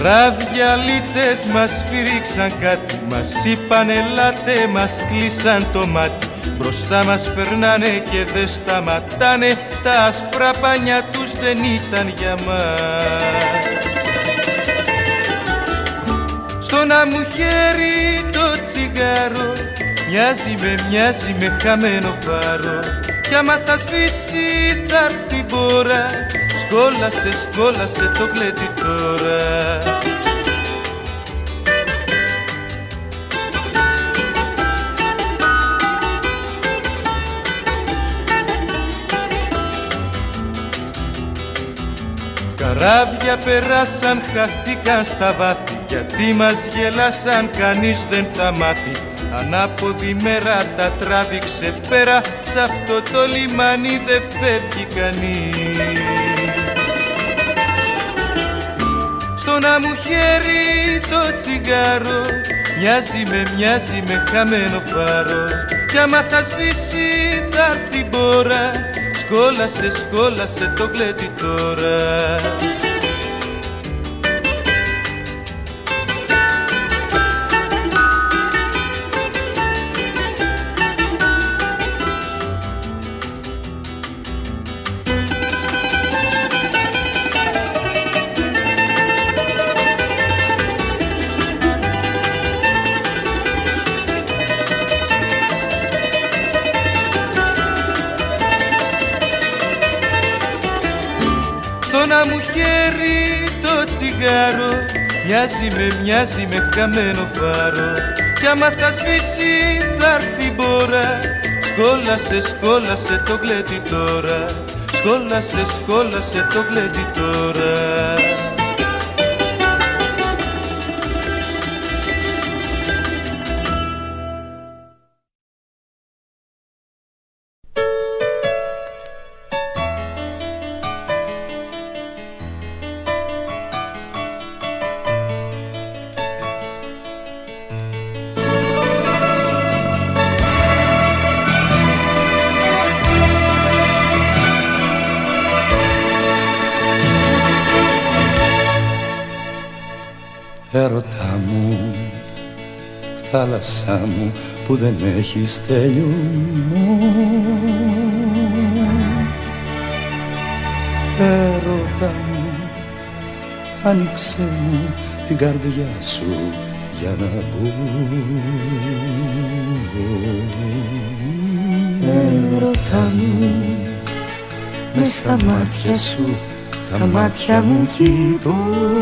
Καράβια λίτες μας φύριξαν κάτι, μας είπαν ελάτε, μας κλείσαν το μάτι. Μπροστά μας περνάνε και δεν σταματάνε, τα άσπρα πανιά τους δεν ήταν για μας. Στο να μου χέρι το τσιγάρο μοιάζει με χαμένο φάρο, κι άμα θα σβήσει θα έρθει η μπόρα, σκόλασε το γλέντι τώρα. Καράβια περάσαν, χαθήκαν στα βάθη, γιατί μας γελάσαν, κανείς δεν θα μάθει. Ανάποδη μέρα τα τράβηξε πέρα, σ' αυτό το λιμάνι δεν φεύγει κανείς. Στο να μου χέρι το τσιγάρο μοιάζει με χαμένο φάρο, κι άμα θα σβήσει θα έρθει η μπόρα, σκόλασε το γλέντι τώρα. Να μου χέρι το τσιγάρο μοιάζει με χαμένο φάρο, κι άμα θα σβήσει θα έρθει η μπόρα, σκόλασε το γλέντι τώρα, σκόλασε το γλέντι τώρα. Έρωτά μου, θάλασσά μου που δεν έχεις τέλειωμό. Έρωτα μου, άνοιξε μου την καρδιά σου για να μπω. Έρωτα μου, μες στα μάτια σου τα μάτια μου κοιτώ.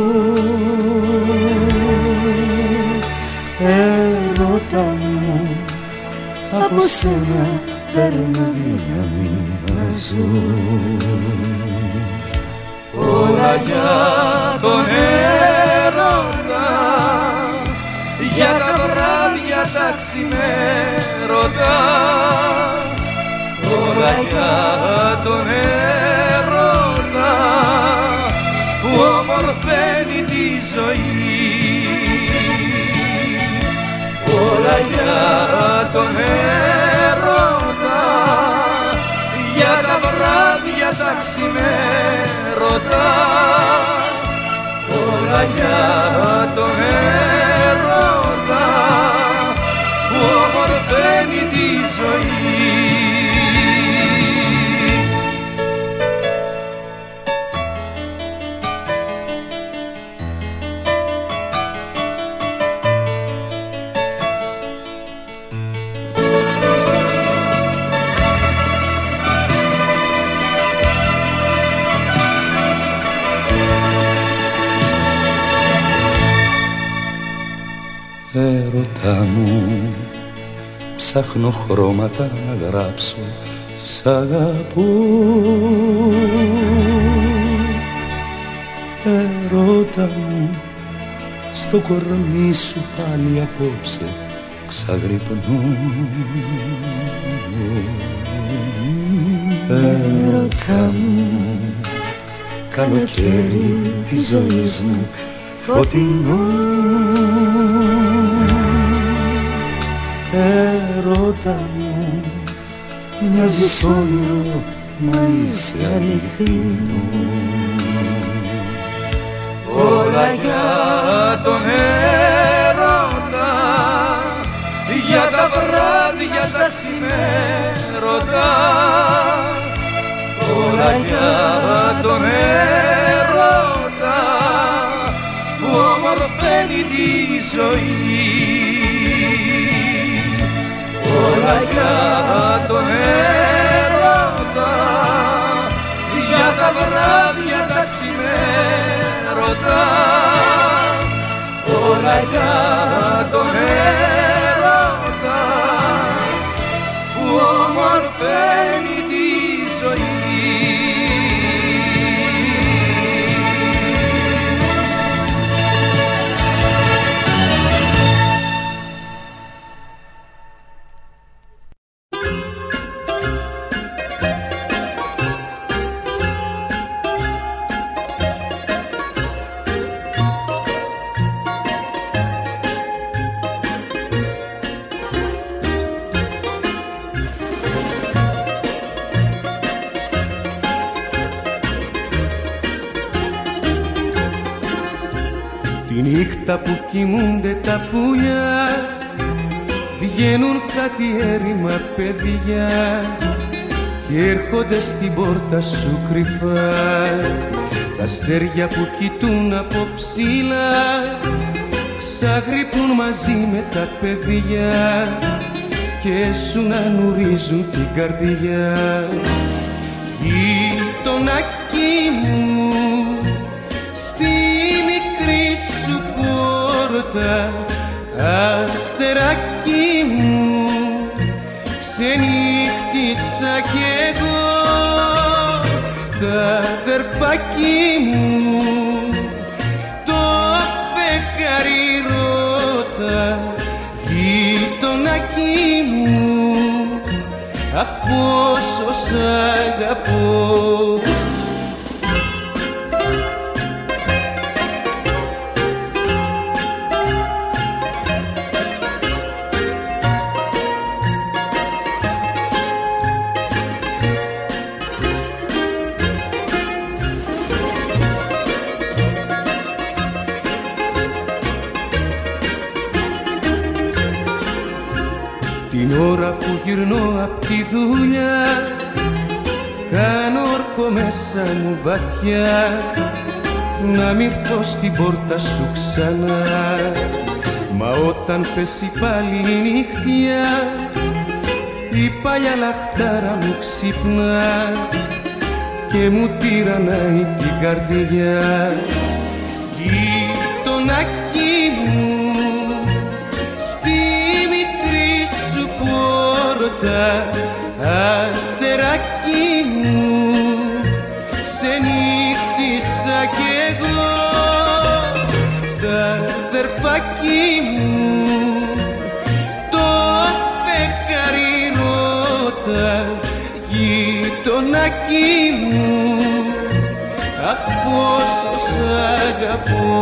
Έρωτα μου, από σένα παίρνω δύναμη να ζω. Όλα για τον έρωτα, για τα βράδια τα ξημέρωτα. Όλα για τον έρωτα που ομορφαίνει τη ζωή. Όλα για τον έρωτα, για τα βράδια τα ξημέρωτα. Όλα για τον έρωτα που ομορφαίνει τη ζωή. Έρωτα μου, ψάχνω χρώματα να γράψω σ' αγαπώ. Έρωτα μου, στο κορμί σου πάλι απόψε ξαγρυπνώ. Έρωτα μου, καλοκαίρι της ζωής μου φωτεινό. Έρωτα μου, μοιάζεις όνειρο, μα είσαι αληθινό. Όλα όλα για τον έρωτα, για τα βράδια τα ξημέρωτα, όλα για τον έρωτα που ομορφαίνει τη ζωή. Όλα για τον έρωτα, για τα βράδια τα ξημέρωτα, όλα για τον έρωτα που ομορφαίνει τη ζωή. Τη νύχτα που κοιμούνται τα πουλιά, βγαίνουν κάτι έρημα παιδιά και έρχονται στην πόρτα σου κρυφά. Τα αστέρια που κοιτούν από ψηλά ξαγρυπνούν μαζί με τα παιδιά και σου να νουρίζουν την καρδιά. Γειτονάκι μου, στη μικρή σου πόρτα, αστεράκι μου, ξενύχτησα κι εγώ. Τα αδερφάκι μου, το φεγγάρι ρώτα, γειτονάκι μου, αχ πόσο σ' αγαπώ. Την ώρα που γυρνώ απ' τη δουλειά, κάνω όρκο μέσα μου βαθιά, να μ' ήρθω στην πόρτα σου ξανά. Μα όταν πέσει πάλι η νύχτια, η παλιά λαχτάρα μου ξυπνά και μου τυραννάει την καρδιά. Γειτονάκι μου, αστεράκι μου, ξενύχτησα κι εγώ. Τα αδερφάκι μου, το φεγγάρι ρώτα, γειτονάκι μου, αχ πόσο σ' αγαπώ.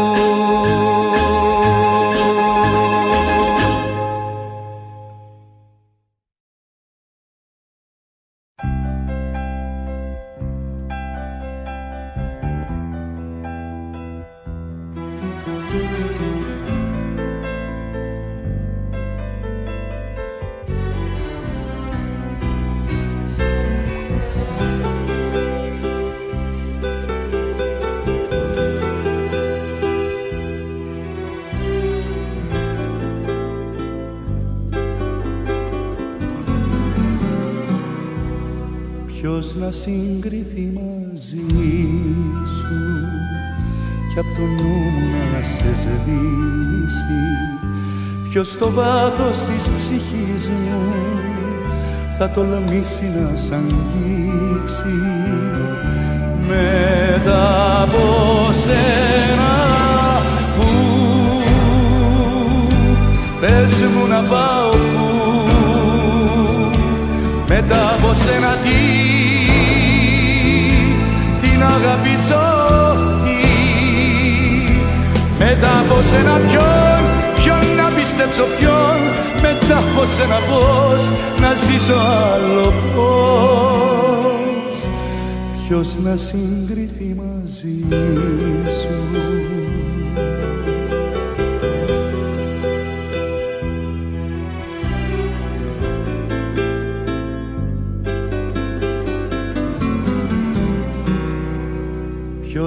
Ποιος να συγκριθεί μαζί σου κι απ' το νου μου να σε σβήσει, ποιος στο βάθος της ψυχής μου θα τολμήσει να σ' αγγίξει. Μετά από σένα που πες μου να πάω που, μετά από σένα τι να αγαπήσω, μετά από σένα ποιον να πιστέψω, ποιον, μετά από σένα πώς να ζήσω άλλο, πώς, ποιος να συγκριθεί μαζί σου.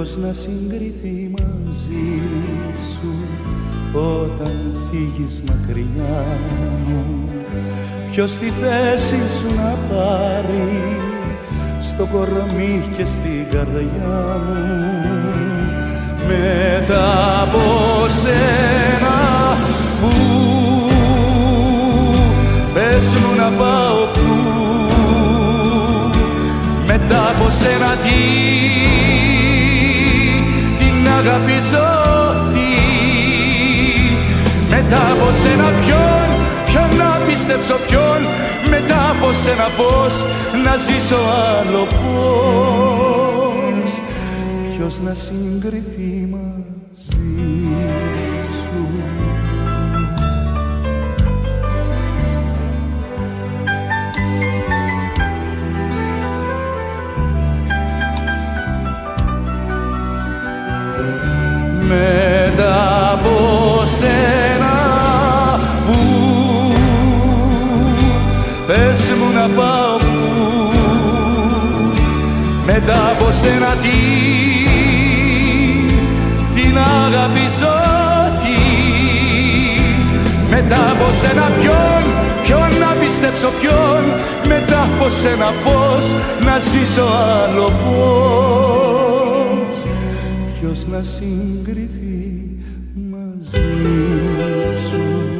ποιος να συγκριθεί μαζί σου όταν φύγεις μακριά μου, ποιος τη θέση σου να πάρει στο κορμί και στην καρδιά μου. Μετά από σένα που πες μου να πάω πού, μετά από σένα την αγαπήσω τι, μετά από σένα ποιον να πιστέψω ποιον, μετά από σένα πώς να ζήσω άλλο πώς, ποιος να συγκριθεί μαζί σου. Μετά από σένα που πες μου να πάω πού, μετά από σένα την αγαπήσω τι, μετά από σένα ποιον να πιστέψω ποιον, μετά από σένα πώς να ζήσω άλλο πώς, ποιος να συγκριθεί μαζί σου.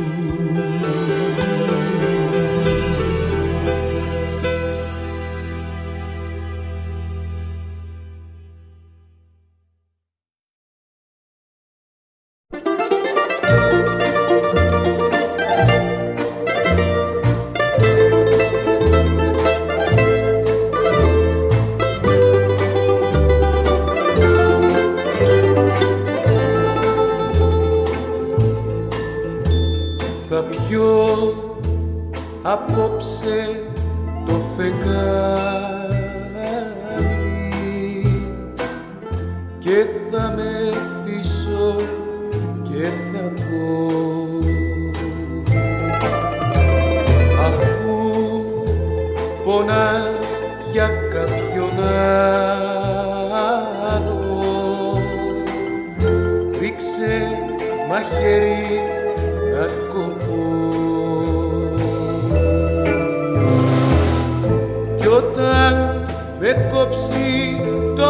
Θα πιω απόψε το φεγγάρι και θα μεθύσω και θα πω, αφού πονάς για κάποιον άλλο, ρίξε μαχαίρι να κοπώ. Κι όταν με κόψει το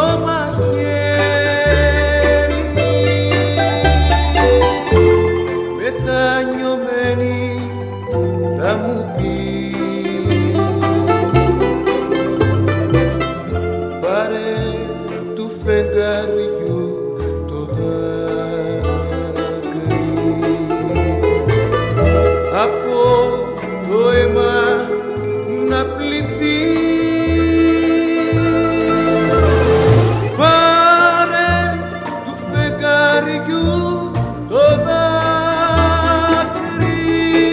μαχαίρι, μετανιωμένη θα μου πει, πάρε του φεγγαριού το δάκρυ, από το αίμα να πληθείς, πάρε του φεγγαριού το δάκρυ,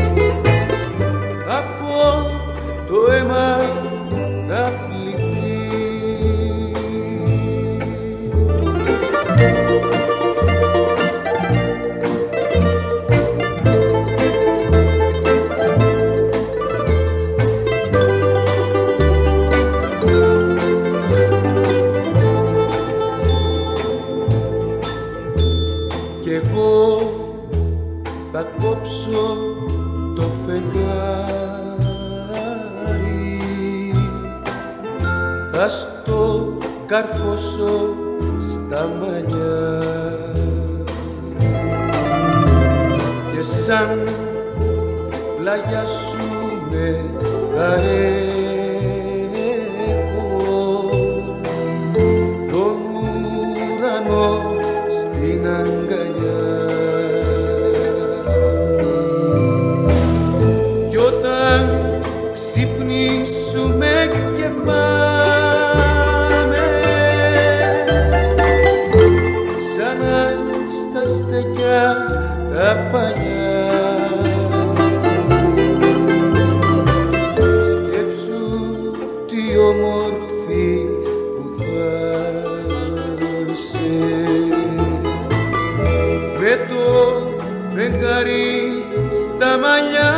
από το αίμα να πληθείς. Κι εγώ θα κόψω το φεγγάρι, θα στο καρφώσω στα μαλλιά και σαν πλαγιάσουνε θα έχω τον ουρανό στην αγκαλιά. Κι όταν ξυπνήσουμε και πάμε ξανά στα στεκιά τα παλιά, σκέψου τι όμορφη που θα είσαι, με το φεγγάρι στα μαλλιά.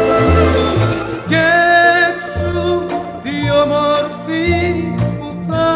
Σκέψου τι όμορφη που θα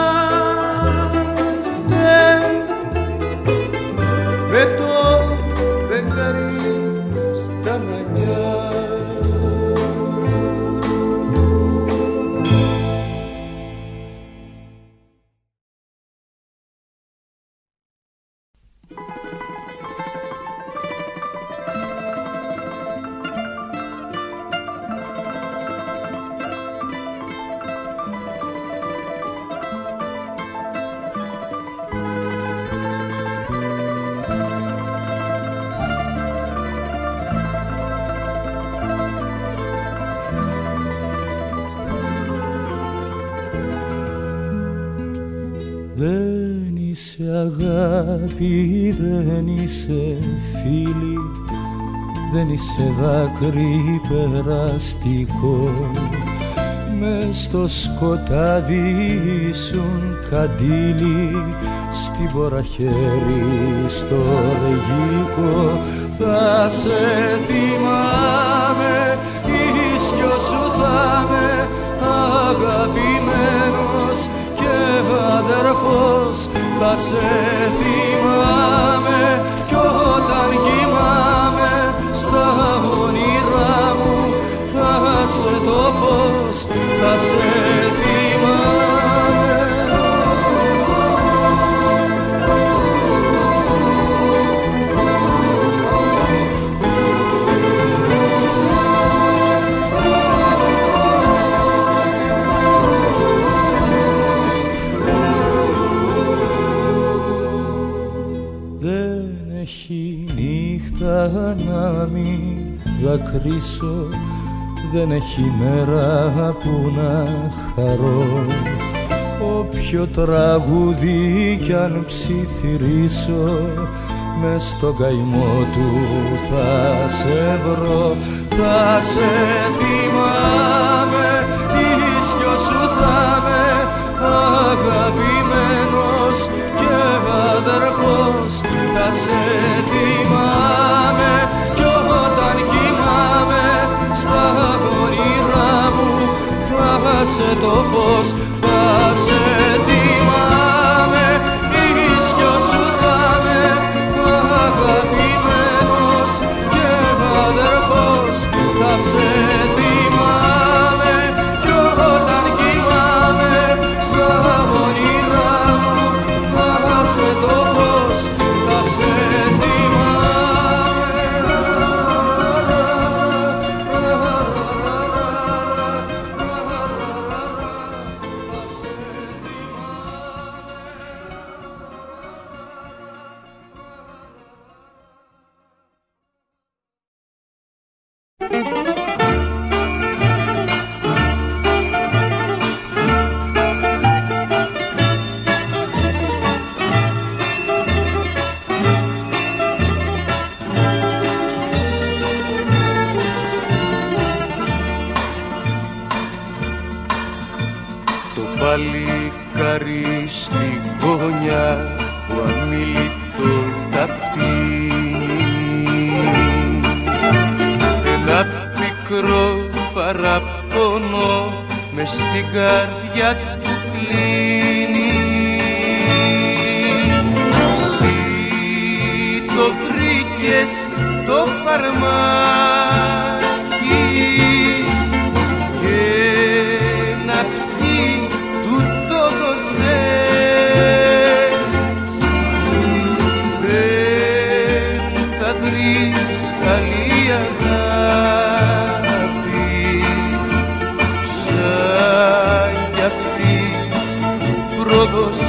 είσαι αγάπη, δεν είσαι φίλη, δεν είσαι δάκρυ περαστικό. Μες στο σκοτάδι ήσουν καντήλι, στην ποραχέρι στο οργικό. Θα σε θυμάμαι, ίσκιο σου θα με, αγαπημένος και αδερφός. Θα σε θυμάμαι κι όταν κοιμάμαι στα όνειρά μου θα σε το φως, θα σε θυμάμαι. Να μην δακρύσω, δεν έχει μέρα που να χαρώ. Όποιο τραγούδι κι αν ψιθυρίσω, μες στον καημό του θα σε βρω. Θα σε θυμάμαι, ίσκιο σου θα με, αγαπημένος και αδερφός. Θα σε θυμάμαι κι όταν κοιμάμαι στα όνειρά μου θα σε το φως. Θα σε θυμάμαι, ίσκιο σου θα με, αγαπημένος και αδερφός. Θα σε θυμάμαι κι όταν κοιμάμαι στα όνειρά μου θα σε το φως. Θα σε παλικάρι στην γωνιά που αμίλητο τα πίνει. Ένα πικρό παραπονό μες στην καρδιά του κλείνει. Εσύ το βρήκες το φαρμάκι και να πιει του το δώσες. Δεν θα βρεις καλή αγάπη σαν κι αυτή που πρόδωσες.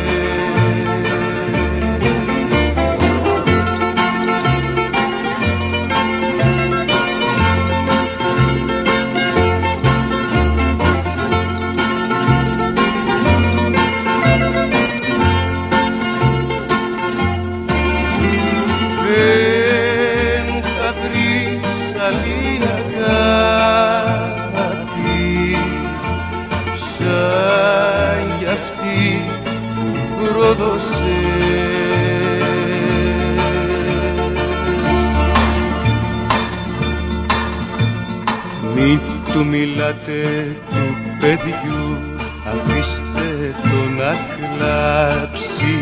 Μη του μιλάτε του παιδιού, αφήστε το να κλάψει.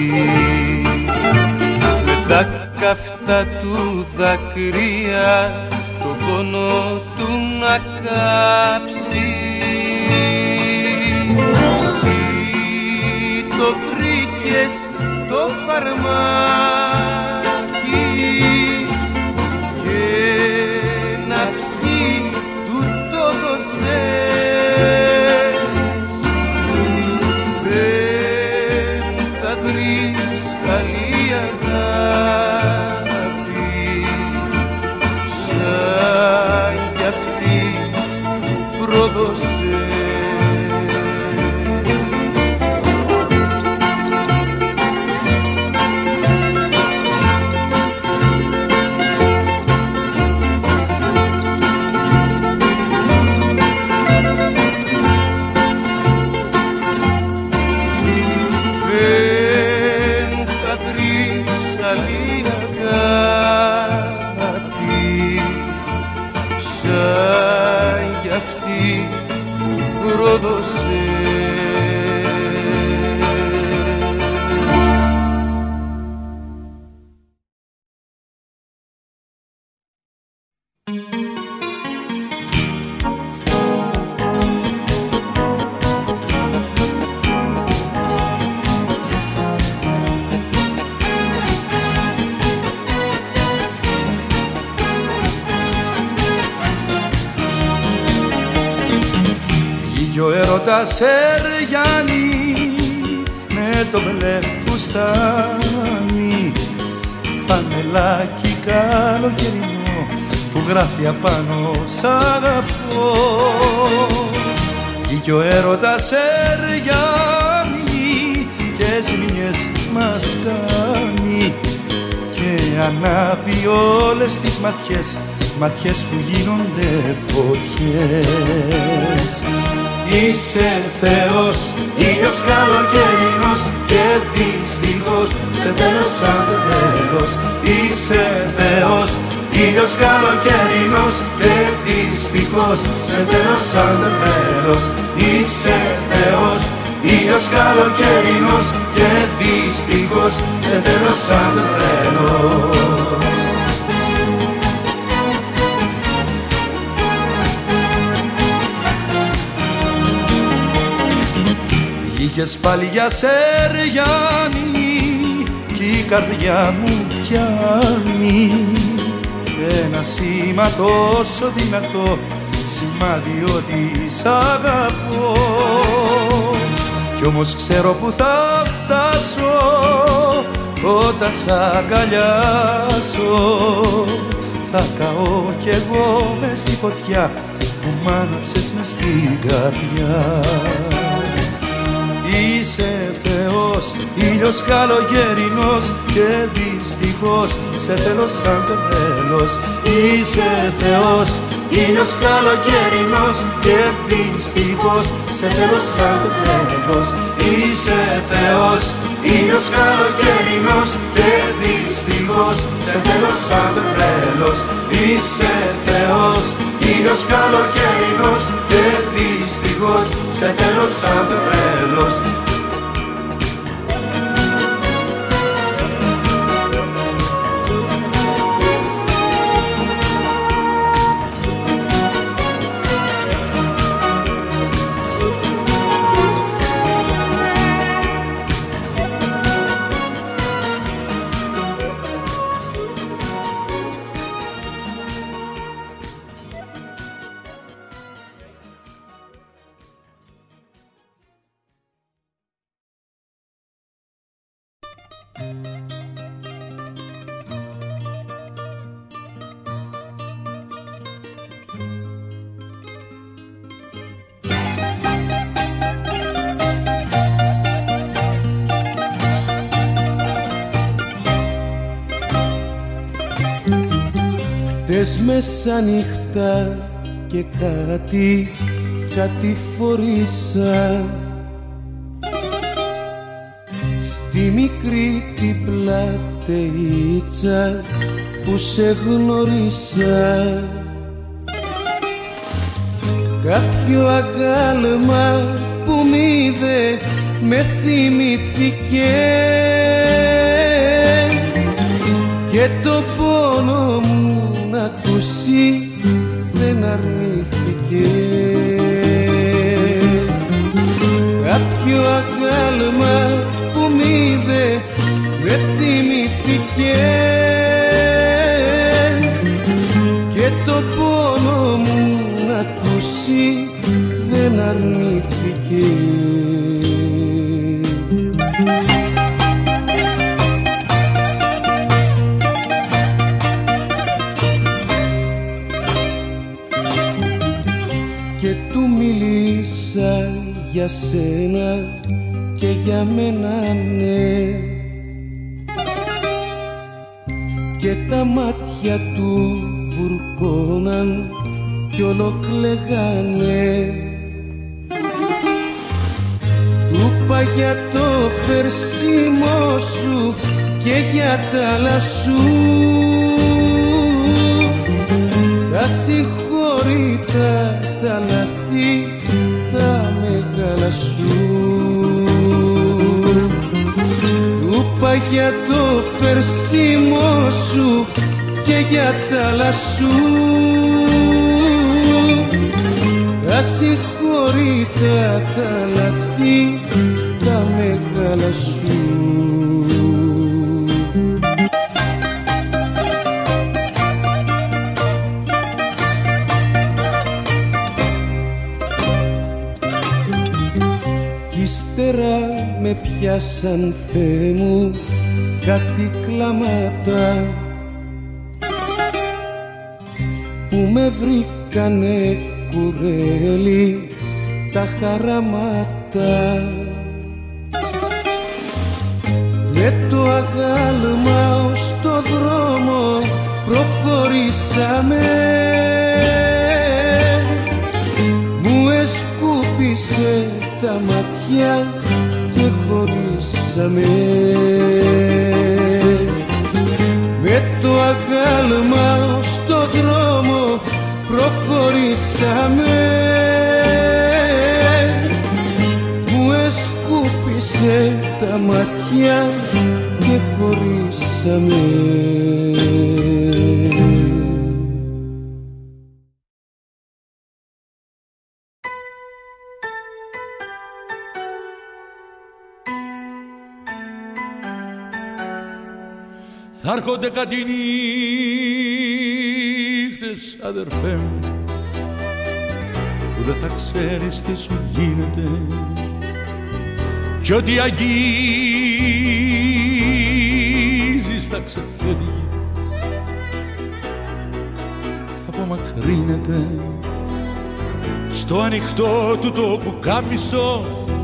Με τα καυτά του δάκρυα το πόνο του να κάψει. Εσύ το βρήκες το φαρμάκι και να πιει του το δώσες. Δεν θα βρεις καλή αγάπη σαν κι αυτή που πρόδωσες. κι ο έρωτας Εριάννη με το μπλε φουστάνι, φανελάκι καλοκαιρινό που γράφει απάνω σ' αγαπώ. Κι ο έρωτας Εριάννη και ζημιές μας κάνει και ανάπει όλες τις ματιές, ματιές που γίνονται φωτιές. Είσαι Θεός, ήλιος καλοκαιρινός και δυστυχώς σε θέλω σαν τέλος. Είσαι Θεός, ήλιος καλοκαιρινός και δυστυχώς σε θέλω σαν τέλος. Είσαι Θεός, ήλιος καλοκαιρινός και δυστυχώς σε θέλω σαν τέλος. Βγήκες πάλι για Σεριάννη κι η καρδιά μου πιάνει ένα σήμα τόσο δυνατό, σημάδι ότι σ' αγαπώ. Κι όμως ξέρω που θα φτάσω όταν σ' αγκαλιάσω. Θα καώ κι εγώ μες στη φωτιά που μ' άναψες μες στην καρδιά. Είσαι Θεός, ήλιος καλοκαιρινός και δυστυχώς σε θέλω σαν τέλος. Είσαι Θεός, ήλιος καλοκαιρινός και δυστυχώς σε θέλω σαν τέλος. Είσαι Θεός, ήλιος καλοκαιρινός και δυστυχώς σε θέλω σαν τέλος. Είσαι Θεός, ήλιος καλοκαιρινός και δυστυχώς σε θέλω σαν τέλος. Χτες μεσάνυχτα και κάτι φορήσα στη μικρή την πλατεΐτσα που σε γνωρίσα. Κάποιο αγάλμα που μ' είδε με θυμηθήκε και το πόνο μου να ακούσει δεν αρνήθηκε. Κάποιο αγάλμα που μ' είδε με θυμηθήκε και το πόνο μου να ακούσει δεν αρνήθηκε. Για σένα και για μένα ναι, και τα μάτια του βουρκώναν κι ολοκλεγάνε. Του είπα για το φερσίμο σου και για τα άλλα σου, τα συγχωρητά τα λαθή τα μεγάλα σου. Του είπα για το φερσίμο σου και για τα άλλα σου, τα συγχωρητά τα λαθή τα μεγάλα σου. Ύστερα με πιάσαν, Θεέ μου, κάτι κλάματα που με βρήκανε κουρέλι τα χαραμάτα. Με το αγάλμα στο δρόμο προχωρήσαμε, μου εσκούπισε τα ματιά και χωρίσαμε. Με το αγάλμα στο δρόμο προχωρήσαμε, μου εσκούπισε τα ματιά και χωρίσαμε. Θα έρχονται κάτι νύχτες, αδερφέ μου, που δεν θα ξέρεις τι σου γίνεται κι ό,τι αγγίζεις θα ξεφεύγει, θα απομακρύνεται. Στο ανοιχτό του το πουκάμισο,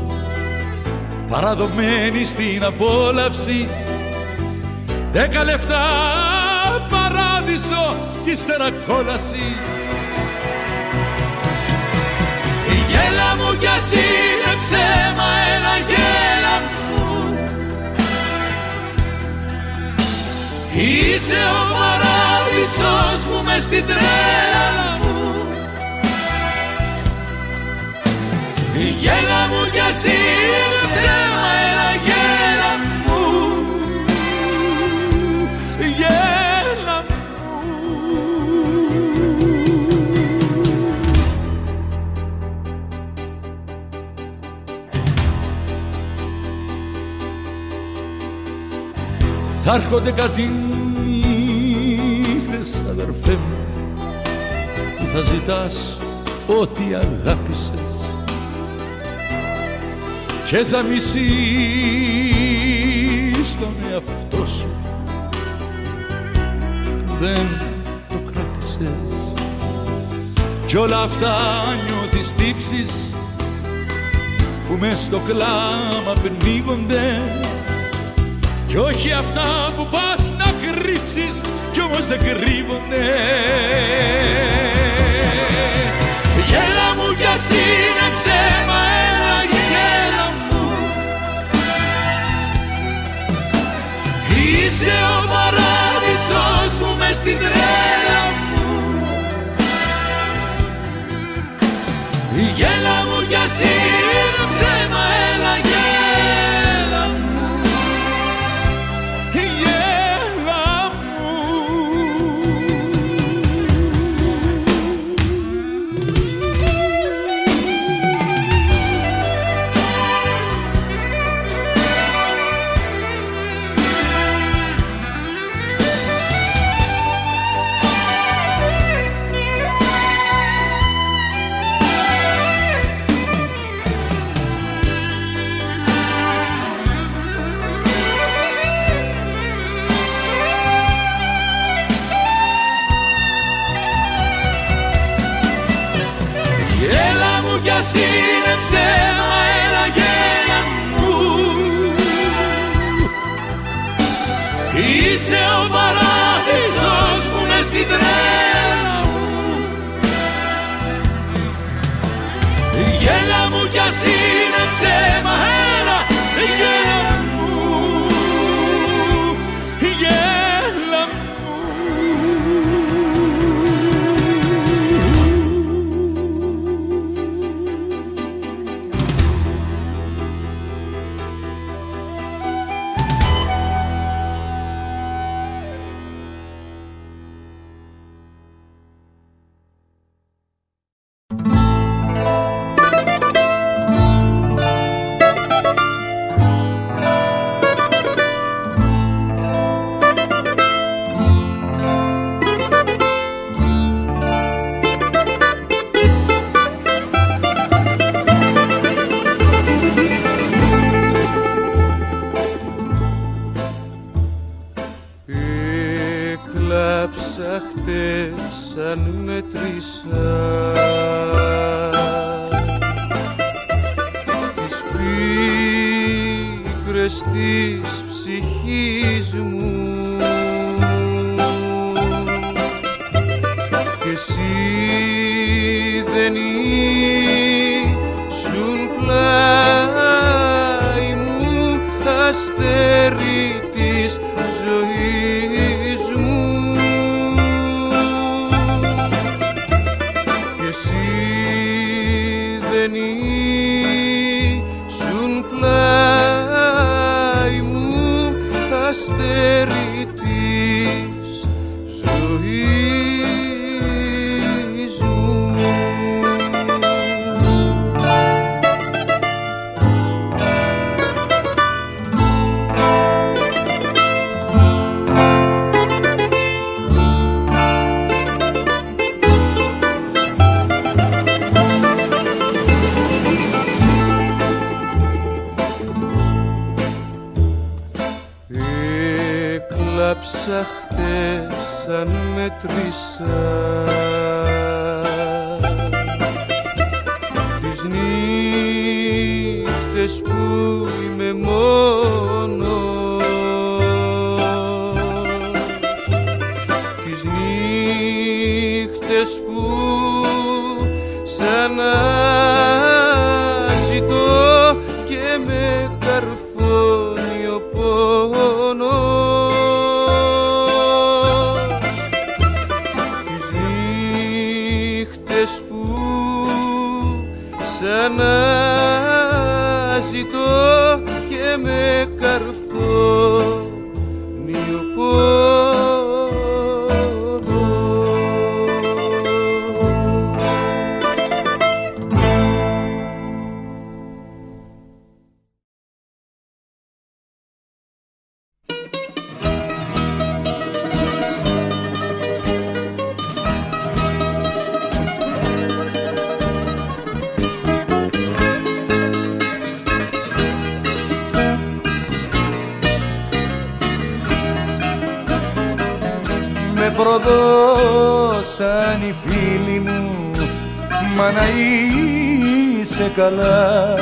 παραδομένη στην απόλαυση, 10 λεφτά παράδεισο κι ύστερα κόλαση. Η γέλα μου κι ας είναι ψέμα, έλα γέλα μου, είσαι ο παράδεισος μου μες στην τρέλα μου. Η γέλα μου κι ας είναι ψέμα, έλα γέλα μου, γέλα μου. Θα έρχονται κάτι νύχτες, αδερφέ μου, που θα ζητάς ό,τι αγάπησες και θα μισείς τον εαυτό σου που δεν το κράτησες. Κι όλα αυτά νιώθεις τύψεις που μες στο κλάμα πνίγονται, κι όχι αυτά που πας να κρύψεις κι όμως δεν κρύβονται. Γέλα μου κι ας είναι ψέμα, έλα γέλα μου, είσαι ο παράδεισος μου μες στην τρέλα μου. Γέλα μου κι ας είναι ψέμα, έλα γέλα μου, γέλα μου. Κι ας είναι ψέμα, έλα γέλα μου, είσαι ο παράδεισος μου μες στην τρέλα μου. Γέλα μου κι ας είναι ψέμα, έλα γέλα μου, γέλα μου. σαν μέτρησα τις πίκρες της ψυχής μου και εσύ δεν ήσουν πλάι μου αστέρι της ζωής μου και εσύ δεν ήσουν πλάι μου αστέρι της ζωής μου. Έκλαψα χτες σαν μέτρησα τις νύχτες που είμαι μόνος, τις νύχτες που σαν αναζητώ και με καρφώνει ο πόνος, τις νύχτες που σαν αναζητώ και με καρφώνει ο πόνος. Με προδώσαν οι φίλοι μου, μα να είσαι καλά,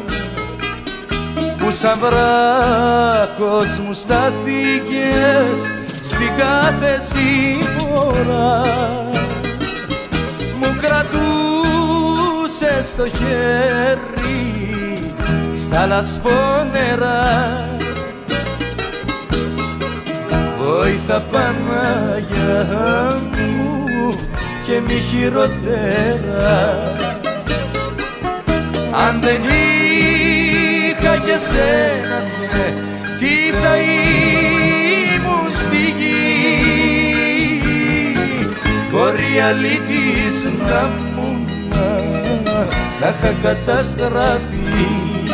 που σαν βράχος μου στάθηκες στην κάθε σύμφορα, μου κρατούσες το χέρι στα λασπόνερα. Βόηθα Παναγιά μου και μη χειροτέρα, αν δεν είχα και σένα, τι θα ήμουν στη γη. Μπορεί αλήτης να μου να είχα καταστραφεί,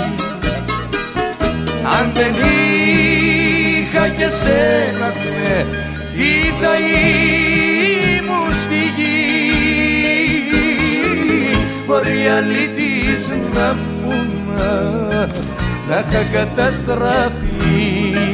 αν δεν είχα και σένα, τι θα ήμουν στη γη. Μπορεί αλήτης να μου να είχα καταστραφεί.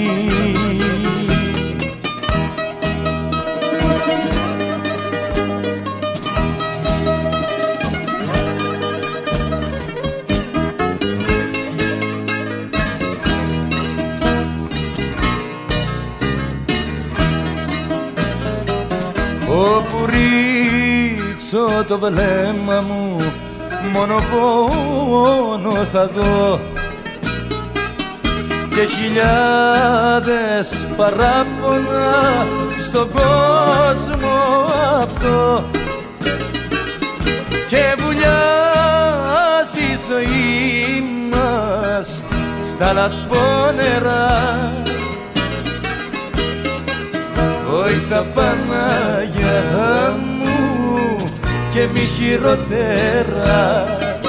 Όπου ρίξω το βλέμμα μου, μόνο πόνο θα δω και χιλιάδες παράπονα στον κόσμο αυτό, και βουλιάζει η ζωή μας στα λασπόνερα. Βόηθα Παναγιά μου και μη χειροτέρα,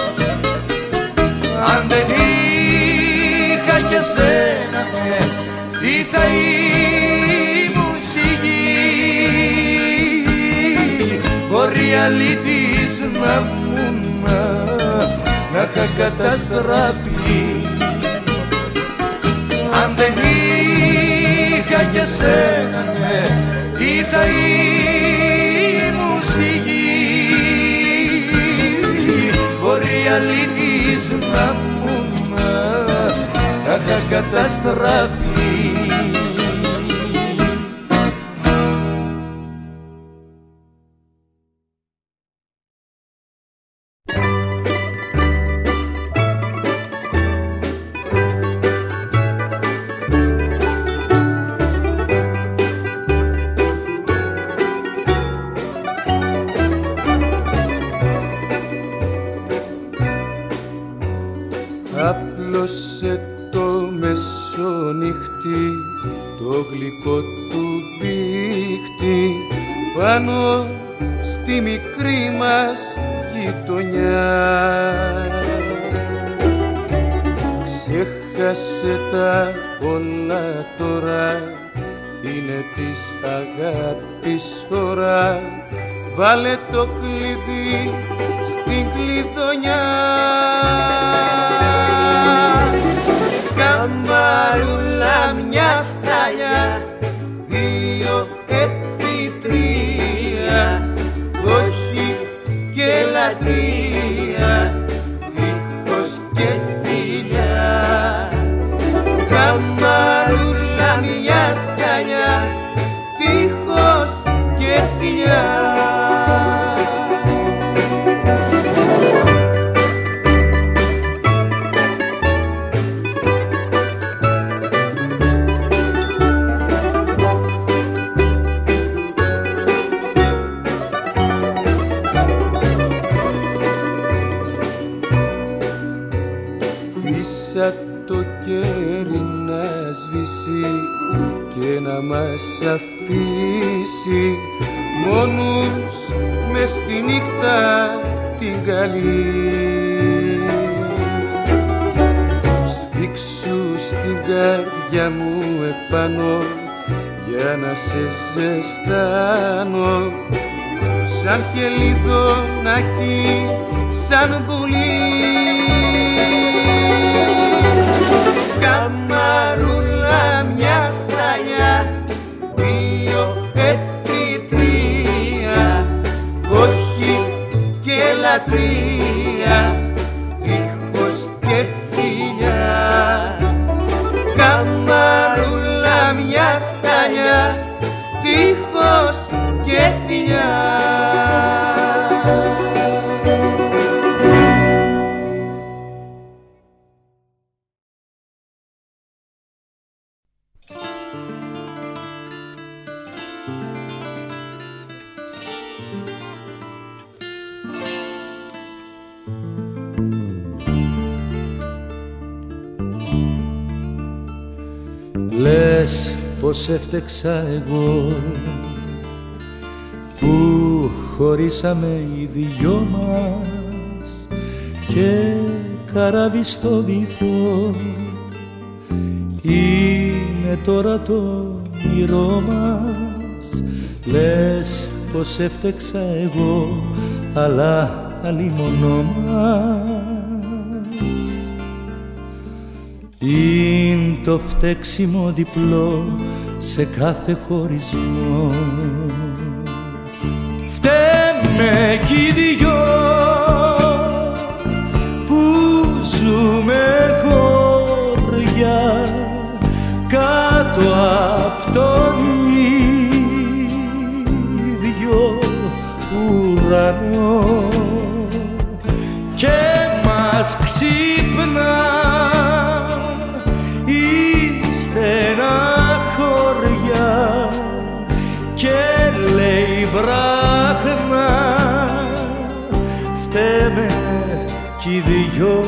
αν δεν είχα και σένα, τι θα ήμουν στη γη. Μπορεί αλήτης να μου να είχα καταστραφεί, αν δεν είχα και σένα, τι θα ήμουν στη να μου να είχα καταστραφεί. Άπλωσε το μεσονύχτη το γλυκό του δίχτυ πάνω στη μικρή μας γειτονιά. Ξέχασε τα όλα τώρα, είναι της αγάπης ώρα. Βάλε το κλειδί στην κλειδονιά. Καμαρούλα μια σταλιά, 2x3, όχι και λατρεία, δίχως και φιλιά. Καμαρούλα μια σταλιά, δίχως και φιλιά. Φύσα το κέρι να σβήσει και να μας αφήσει μόνους μες στη νύχτα την καλή. Σφίξου στην καρδιά μου επάνω για να σε ζεστάνω, σαν χελιδονάκι, σαν πουλί. Καμαρούλα μια σταλιά, 2x3, όχι και λατρεία, δίχως και φιλιά. Καμαρούλα μια σταλιά, δίχως και φιλιά. Λες πως έφτεξα εγώ που χωρίσαμε οι δυο μας και καράβι στο βυθό είναι τώρα το όνειρό μας. Λες πως έφτεξα εγώ, αλλά αλλήμονό μας. Είναι το φταίξιμο διπλό σε κάθε χωρισμό. Φταίμε κι οι δυο που ζούμε χωριά κάτω απ' τον ίδιο ουρανό και μας ξύπνα στενά χωριά και λέει βράχνα, φταίμε κι οι δυο.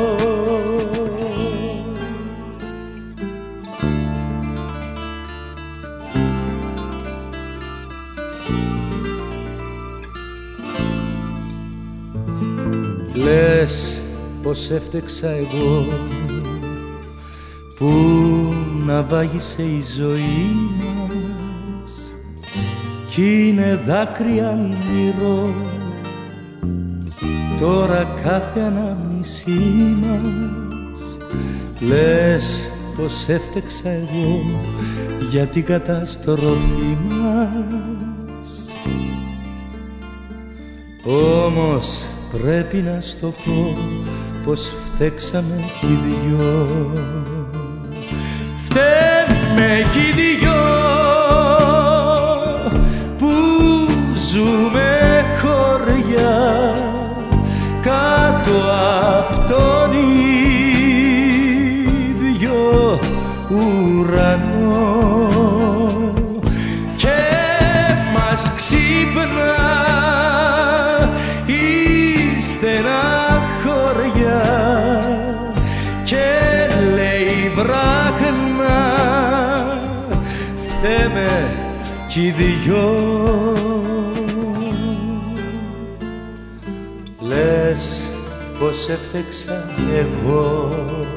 Λες πως έφτεξα εγώ που ναυάγησε η ζωή μας κι είναι δάκρυα αλμυρό τώρα κάθε ανάμνησή μας. Λες πως έφτεξα εγώ για την καταστροφή μας, όμως πρέπει να στο πω πως φταίξαμε κι οι δυο. Φταίμε κι οι δυο που ζούμε χωριά κάτω απ' τον ίδιο ουρανό και μας ξύπνα η στεναχωριά και λέει βράχνα φταίμε κι οι δυο. Λες πως έφτεξα εγώ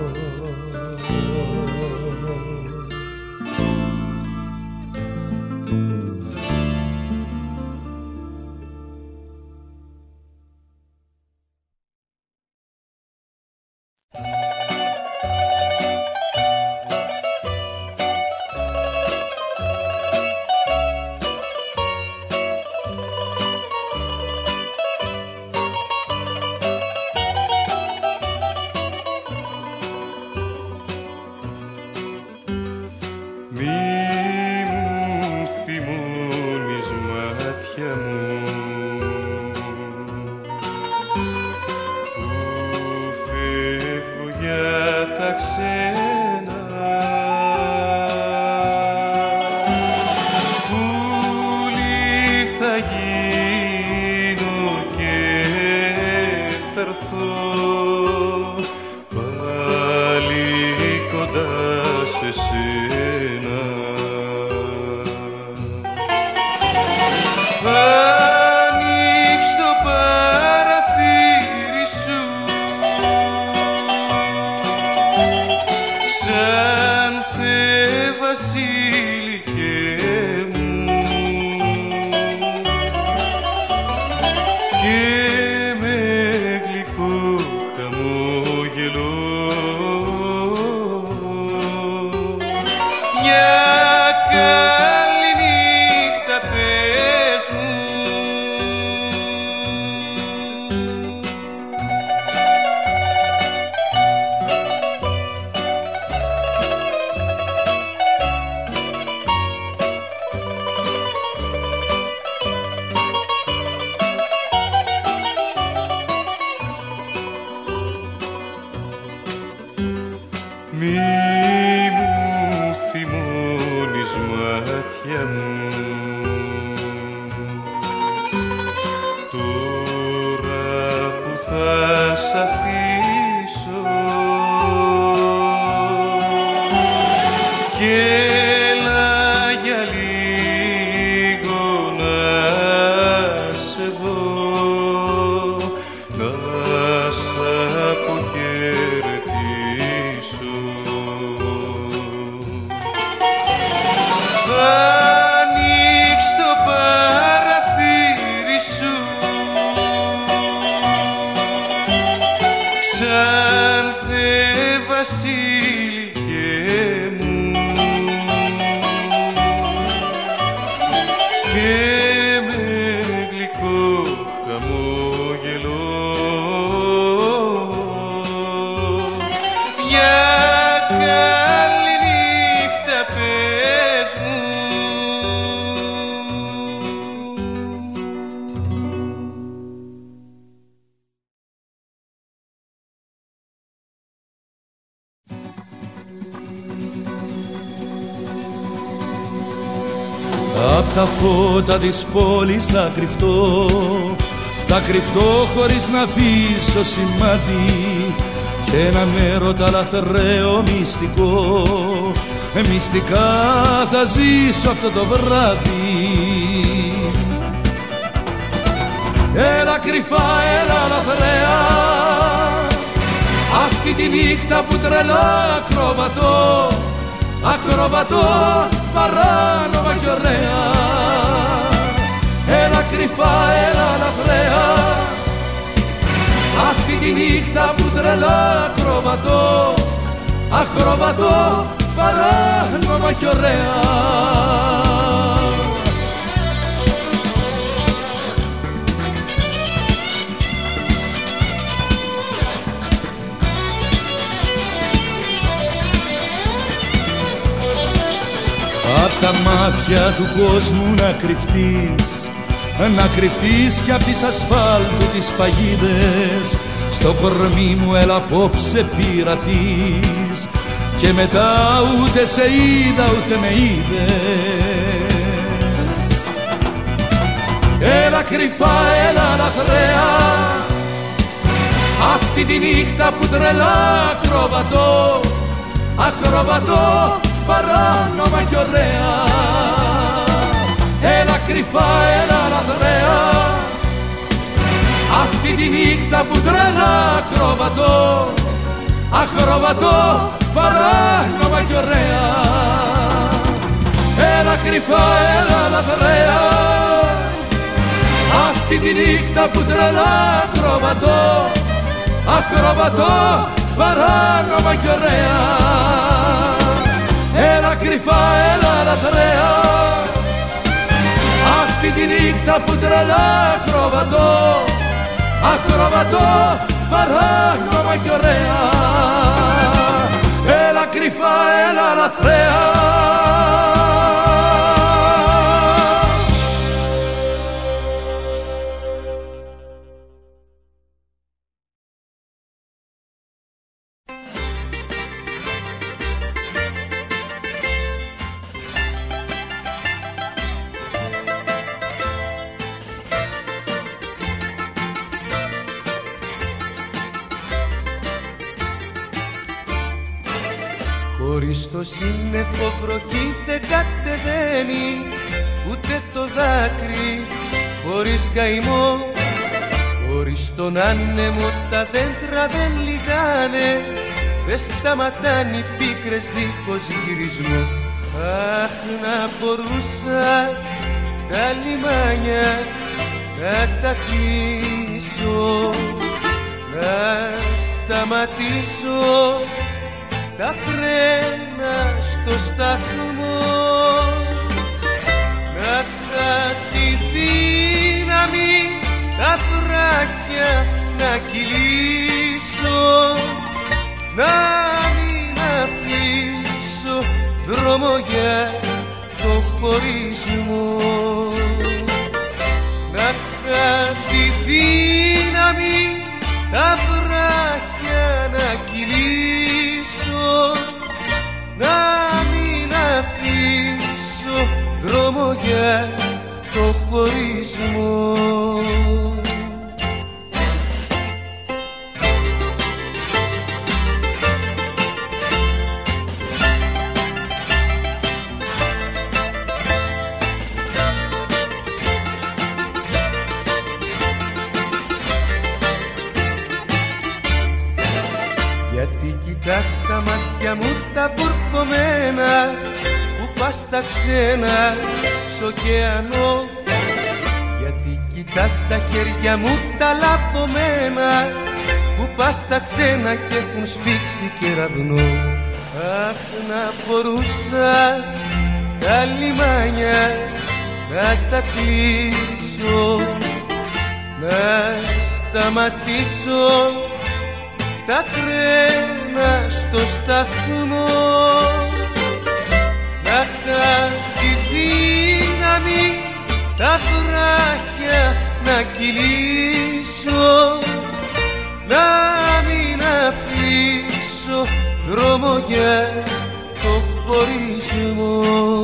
Απ' τα φώτα της πόλης θα κρυφτώ χωρίς να αφήσω σημάδι και έναν έρωτα λαθρέο μυστικό, μυστικά θα ζήσω αυτό το βράδυ. Έλα κρυφά, έλα λαθρέα, αυτή τη νύχτα που τρελά ακροβατώ, παράνομα κι ωραία. Έλα κρυφά, έλα λαθρέα, αυτή τη νύχτα που τρελά ακροβατώ, παράνομα κι ωραία. απ' τα μάτια του κόσμου να κρυφτείς, να κρυφτείς κι απ' τις ασφάλτου τις παγίδες. Στο κορμί μου έλα απόψε πειρατής, και μετά ούτε σε είδα ούτε με είδες. Έλα κρυφά, έλα λαθρέα, αυτή τη νύχτα που τρελά ακροβατώ, ακροβατώ παράνομα κι ωραία. Έλα κρυφά, έλα λαθρέα, αυτή τη νύχτα που τρελά ακροβατώ, ακροβατώ παράνομα κι ωραία. Έλα κρυφά, έλα λαθρέα, αυτή τη νύχτα που τρελά ακροβατώ, ακροβατώ παράνομα κι ωραία. Έλα κρυφά, έλα λαθρέα, αυτή τη νύχτα που τρελά ακροβατώ, ακροβατώ παράνομα κι ωραία. Έλα κρυφά, έλα λαθρέα. Χωρίς το σύννεφο βροχή δεν κατεβαίνει, ούτε το δάκρυ χωρίς καημό. Χωρίς τον άνεμο τα δέντρα δεν λυγάνε, δεν σταματάνε οι πίκρες δίχως γυρισμό. Αχ, να μπορούσα τα λιμάνια να τα κλείσω, να σταματήσω τα τρένα στο σταθμό, να είχα τη δύναμη τα βράχια να κυλήσω, να μην αφήσω δρόμο για το χωρισμό. Να είχα τη δύναμη τα βράχια να κυλήσω, να μην αφήσω δρόμο για το χωρισμό. Γιατί κοιτάς τα μάτια μου τα βουρκωμένα, που πας στα ξένα σ' ωκεανό. Γιατί κοιτάς τα χέρια μου τα λαπωμένα, που πας στα ξένα και έχουν σφίξει κεραυνό. Αχ, να μπορούσα τα λιμάνια να τα κλείσω, να σταματήσω τα τρένα στο σταθμό, να είχα τη δύναμη τα βράχια να κυλήσω, να μην αφήσω δρόμο για το χωρισμό.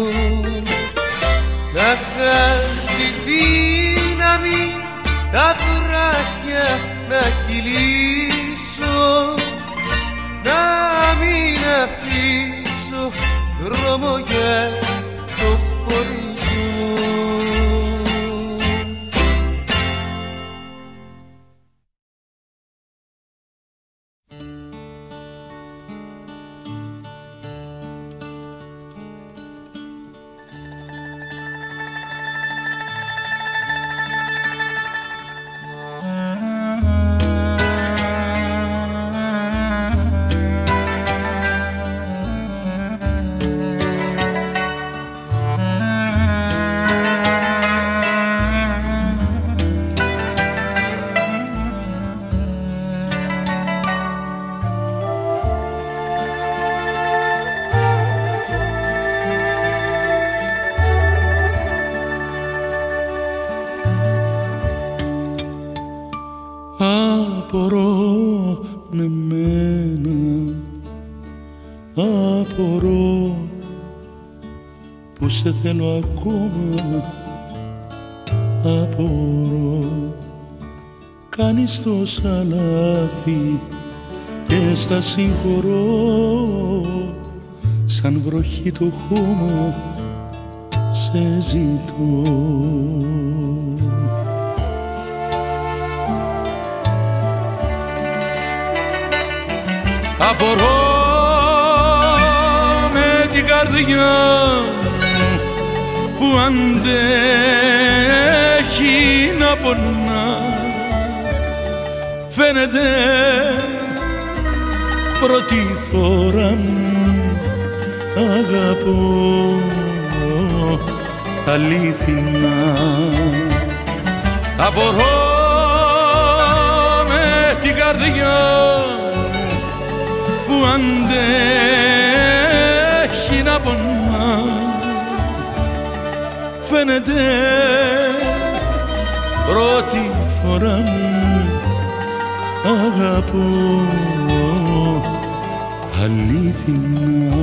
Να είχα τη δύναμη τα βράχια να κυλήσω, να μην αφήσω δρόμο για το χωρισμό. με μένα, απορώ που σε θέλω ακόμα, απορώ. Κάνεις τόσα λάθη και στα συγχωρώ, σαν βροχή το χώμα σε ζητώ. Απορώ με την καρδιά που αντέχει να πονά, φαίνεται πρώτη φορά αγαπώ αλήθινα. Απορώ με την καρδιά που αντέχει να πονά, φαίνεται πρώτη φορά αγαπώ αλήθινα.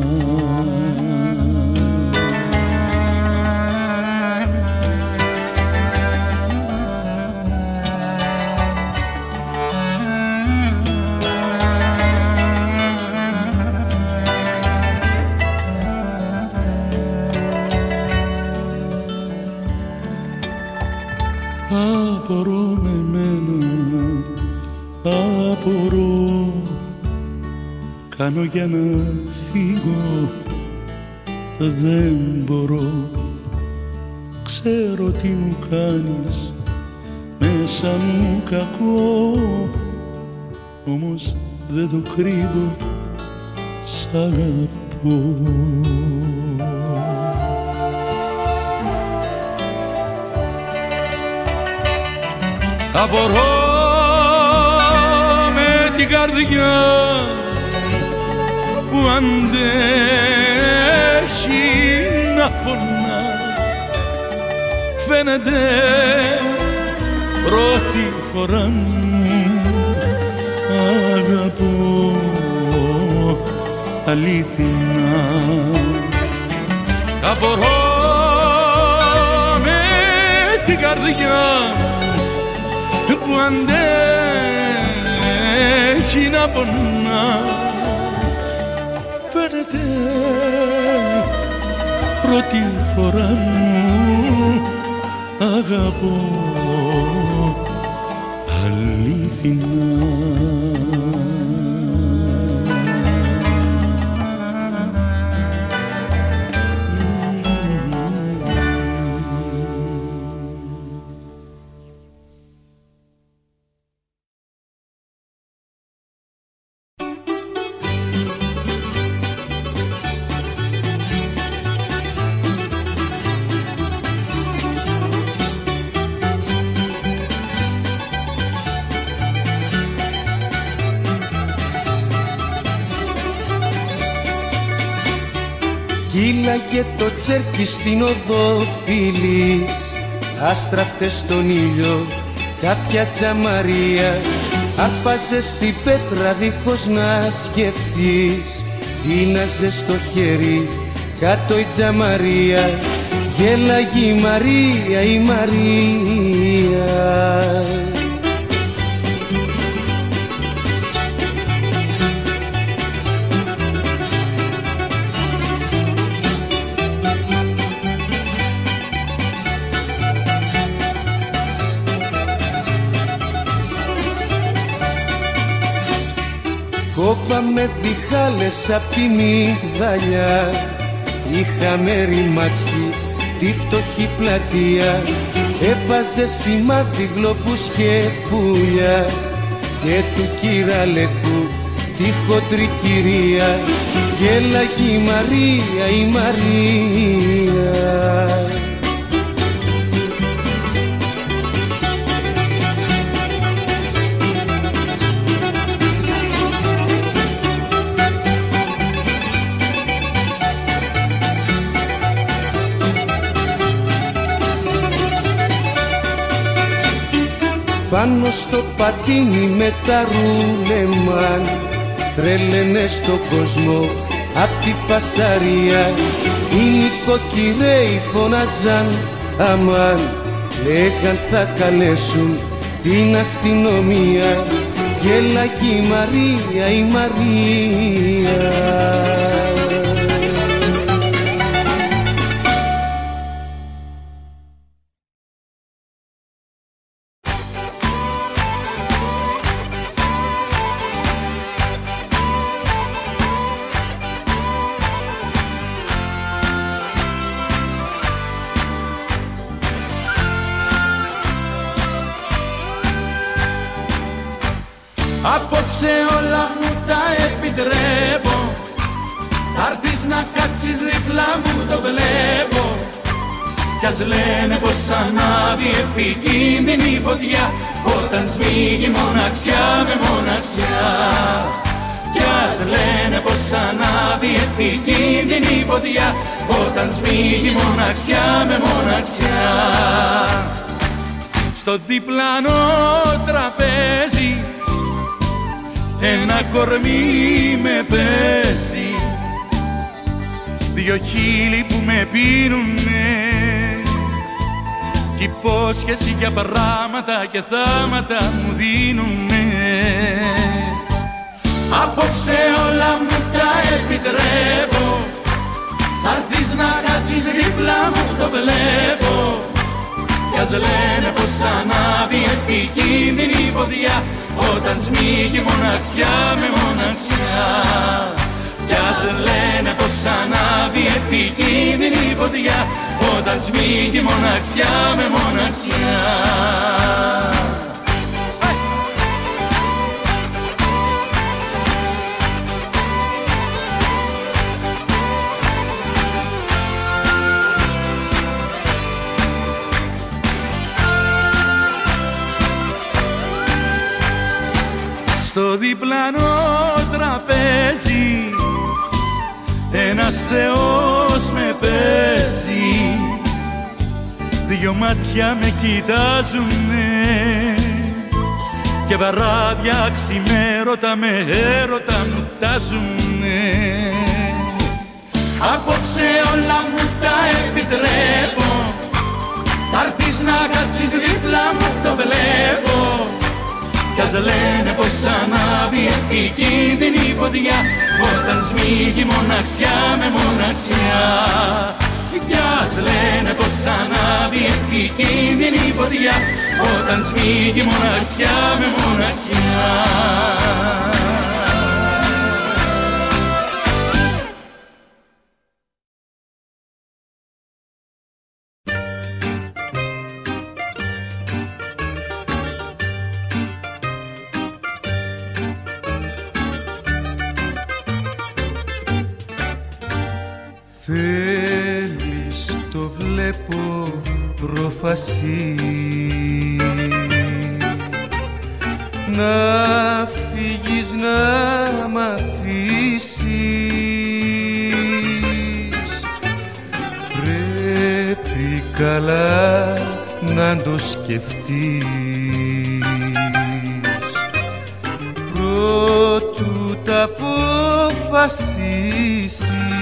Απορώ με μένα, απορώ, κάνω για να φύγω, δεν μπορώ. Ξέρω τι μου κάνεις, μέσα μου κακό, όμως δεν το κρύβω, σ' αγαπώ. Απορώ με την καρδιά που αντέχει να πονά, φαίνεται πρώτη φορά αγαπώ αλήθινα. Απορώ με την καρδιά που αντέχει να πονά, φαίνεται πρώτη φορά αγαπώ αλήθινα. Κύλαγε το τσέρκι στην οδό φίλης, άστραφτε στον ήλιο κάποια τζαμαρία. Άρπαζε στην πέτρα δίχως να σκεφτείς, τίναζε στο χέρι κάτω η τζαμαρία. Γέλαγε η Μαρία, η Μαρία. Κόπαμε διχάλες απ' τη μυγδαλιά, είχαμε ρημάξει τη φτωχή πλατεία. Έβαζε σημάδι γλοπούς και πουλιά και του κυραλεκού τη χοντρή κυρία. Γέλαγε η Μαρία, η Μαρία. πάνω στο πατίνι με τα ρούλεμαν, τρέλαινε στον κόσμο απ' τη φασαρία. Οι νοικοκυρέοι φωνάζαν αμάν, λέγαν θα καλέσουν την αστυνομία. Γέλαγε η Μαρία, η Μαρία. Απόψε όλα μου τα επιτρέπω, θα έρθεις να κάτσεις δίπλα μου, το βλέπω. Κι ας λένε πως ανάβει επικίνδυνη φωτιά, όταν σμίγει μοναξιά με μοναξιά. Κι ας λένε πως ανάβει επικίνδυνη φωτιά, όταν σμίγει μοναξιά με μοναξιά. Στο διπλανό τραπέζι ένα κορμί με παίζει, δυο χείλη που με πίνουνε κι υπόσχεση για πράγματα και θάματα μου δίνουνε. Απόψε όλα μου τα επιτρέπω, θα έρθεις να κάτσεις δίπλα μου, το βλέπω. Κι ας λένε πως ανάβει επικίνδυνη φωτιά, όταν σμίγει μοναξιά με μοναξιά. Κι ας λένε πως ανάβει επικίνδυνη φωτιά, όταν σμίγει μοναξιά με μοναξιά. Στο διπλανό τραπέζι ένας θεός με παίζει, δυο μάτια με κοιτάζουνε και βαράδια ξημέρωτα με έρωτα μου τάζουνε. Απόψε όλα μου τα επιτρέπω, θα έρθεις να κάτσεις δίπλα μου, το βλέπω. Κι ας λένε πως ανάβει επικίνδυνη φωτιά, όταν σμίγει μοναξιά με μοναξιά. Κι ας λένε πως ανάβει επικίνδυνη φωτιά, όταν σμίγει μοναξιά με μοναξιά. Θέλεις, το βλέπω προφασί, να φύγεις να μ' αφήσεις. Πρέπει καλά να το σκεφτείς, προτού τα αποφασίσεις.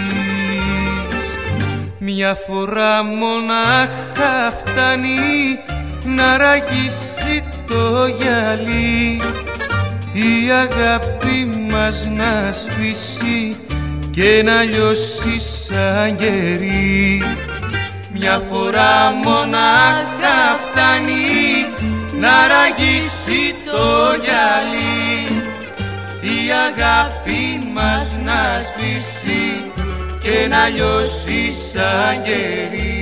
Μια φορά μονάχα φτάνει να ραγίσει το γυαλί, η αγάπη μας να σβήσει και να λιώσει σαν κερί. Μια φορά μονάχα φτάνει να ραγίσει το γυαλί, η αγάπη μας να σβήσει και να λιώσει σαν κερί.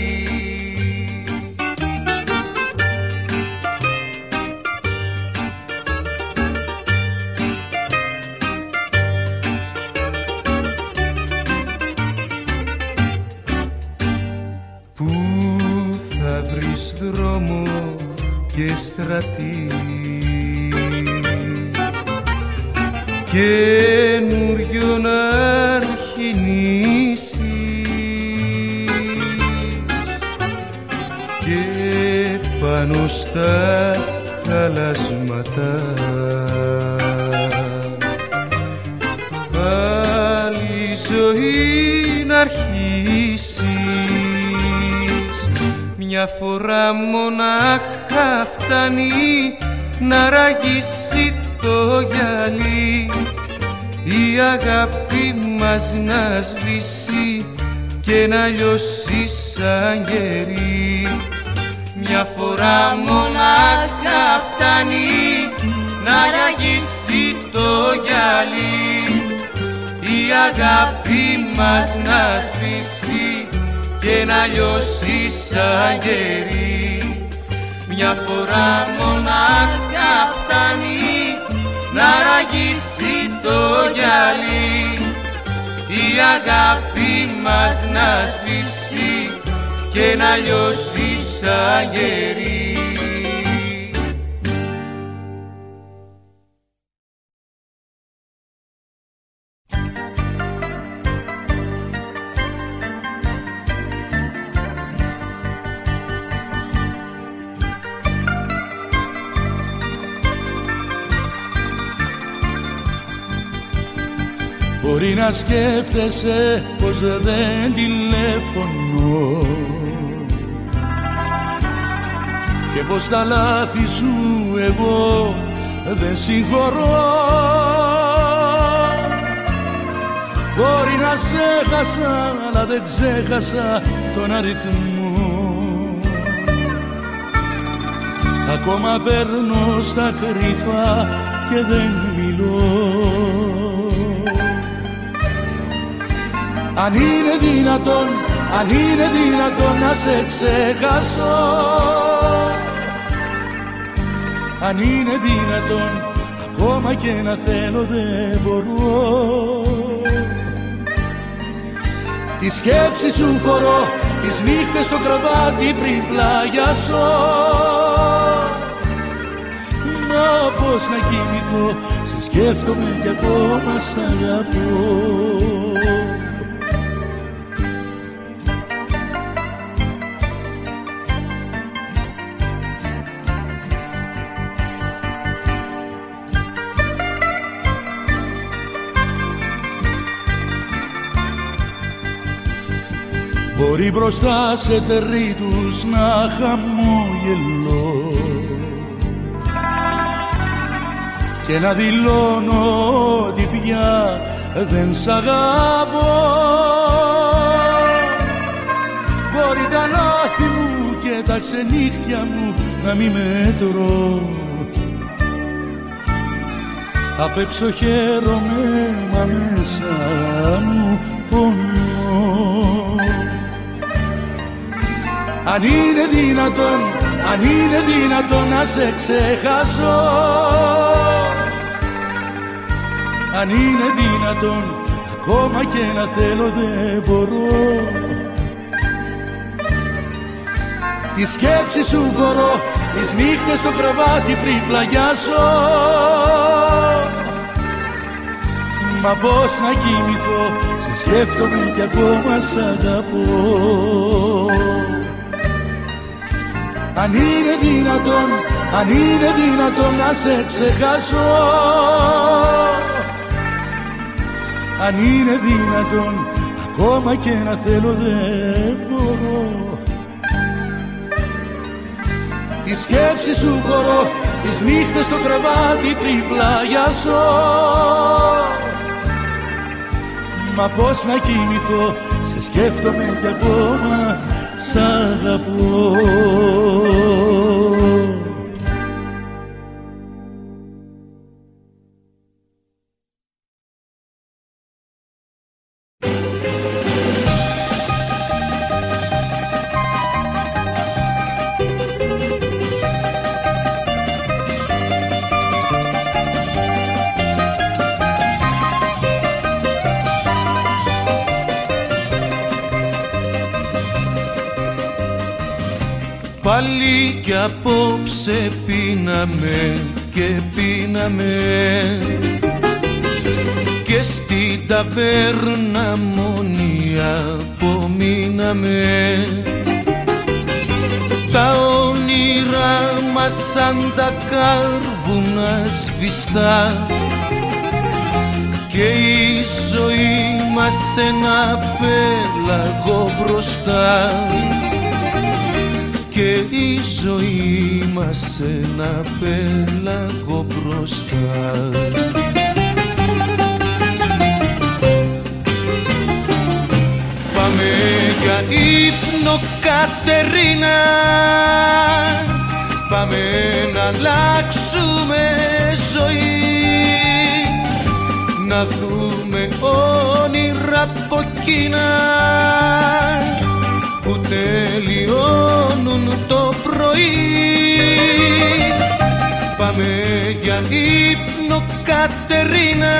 Πού θα βρεις δρόμο και στρατή, καινούριο να αρχινήσεις, και πάνω στα χαλάσματα. Άλλη ζωή να αρχίσεις, μια φορά μονάχα φτάνει να ραγίσει το γυαλί, η αγάπη μας να σβήσει και να λιώσει σαν γερί. Μια φορά μονάχα φτάνει να ραγίσει το γυαλί, η αγάπη μας να σβήσει και να λιώσει σαν γερί. Μια φορά μονάχα φτάνει να ραγίσει το γυαλί, η αγάπη μας να σβήσει και να λιώσει σαν γερί. Μπορεί να σκέφτεσαι πως δεν τηλεφωνώ και πως τα λάθη σου εγώ δεν συγχωρώ. Μπορεί να σε χάσα αλλά δεν ξέχασα τον αριθμό. Ακόμα παίρνω στα κρυφά και δεν μιλώ. Αν είναι δυνατόν, αν είναι δυνατόν να σε ξεχάσω, αν είναι δυνατόν ακόμα και να θέλω δεν μπορώ. Τη σκέψη σου φορώ, τις νύχτες στο κρεβάτι πριν πλαγιάσω. Μα πώς να κοιμηθώ, σε σκέφτομαι κι ακόμα σ' αγαπώ. Μπορεί μπροστά σε τρίτους να χαμογελώ και να δηλώνω ότι πια δεν σ' αγαπώ. Μπορεί τα λάθη μου και τα ξενύχτια μου να μη μετρώ. Απ' έξω χαίρομαι μα μέσα μου πονώ. Αν είναι δυνατόν, αν είναι δυνατόν να σε ξεχάσω, αν είναι δυνατόν ακόμα και να θέλω δεν μπορώ. Τη σκέψη σου φορώ, τις νύχτες στο κρεβάτι πριν πλαγιάσω. Μα πώς να κοιμηθώ, σε σκέφτομαι κι ακόμα σ' αγαπώ. Αν είναι δυνατόν, αν είναι δυνατόν να σε ξεχάσω, αν είναι δυνατόν ακόμα και να θέλω δεν μπορώ. Τη σκέψη σου φορώ, τις νύχτες στο κρεβάτι πριν πλαγιάσω. Μα πώς να κοιμηθώ, σε σκέφτομαι κι ακόμα σ' αγαπώ. Πάλι κι απόψε πίναμε και πίναμε και στην ταβέρνα μόνοι απομείναμε. Τα όνειρα όνειρά μας σαν τα κάρβουνα σβηστά και η ζωή μας ένα πέλαγο μπροστά και η ζωή μας ένα πέλαγο μπροστά. Πάμε για ύπνο Κατερίνα, πάμε να αλλάξουμε ζωή, να δούμε όνειρα από εκείνα που τελειώνουν το πρωί. Πάμε για ύπνο Κατερίνα.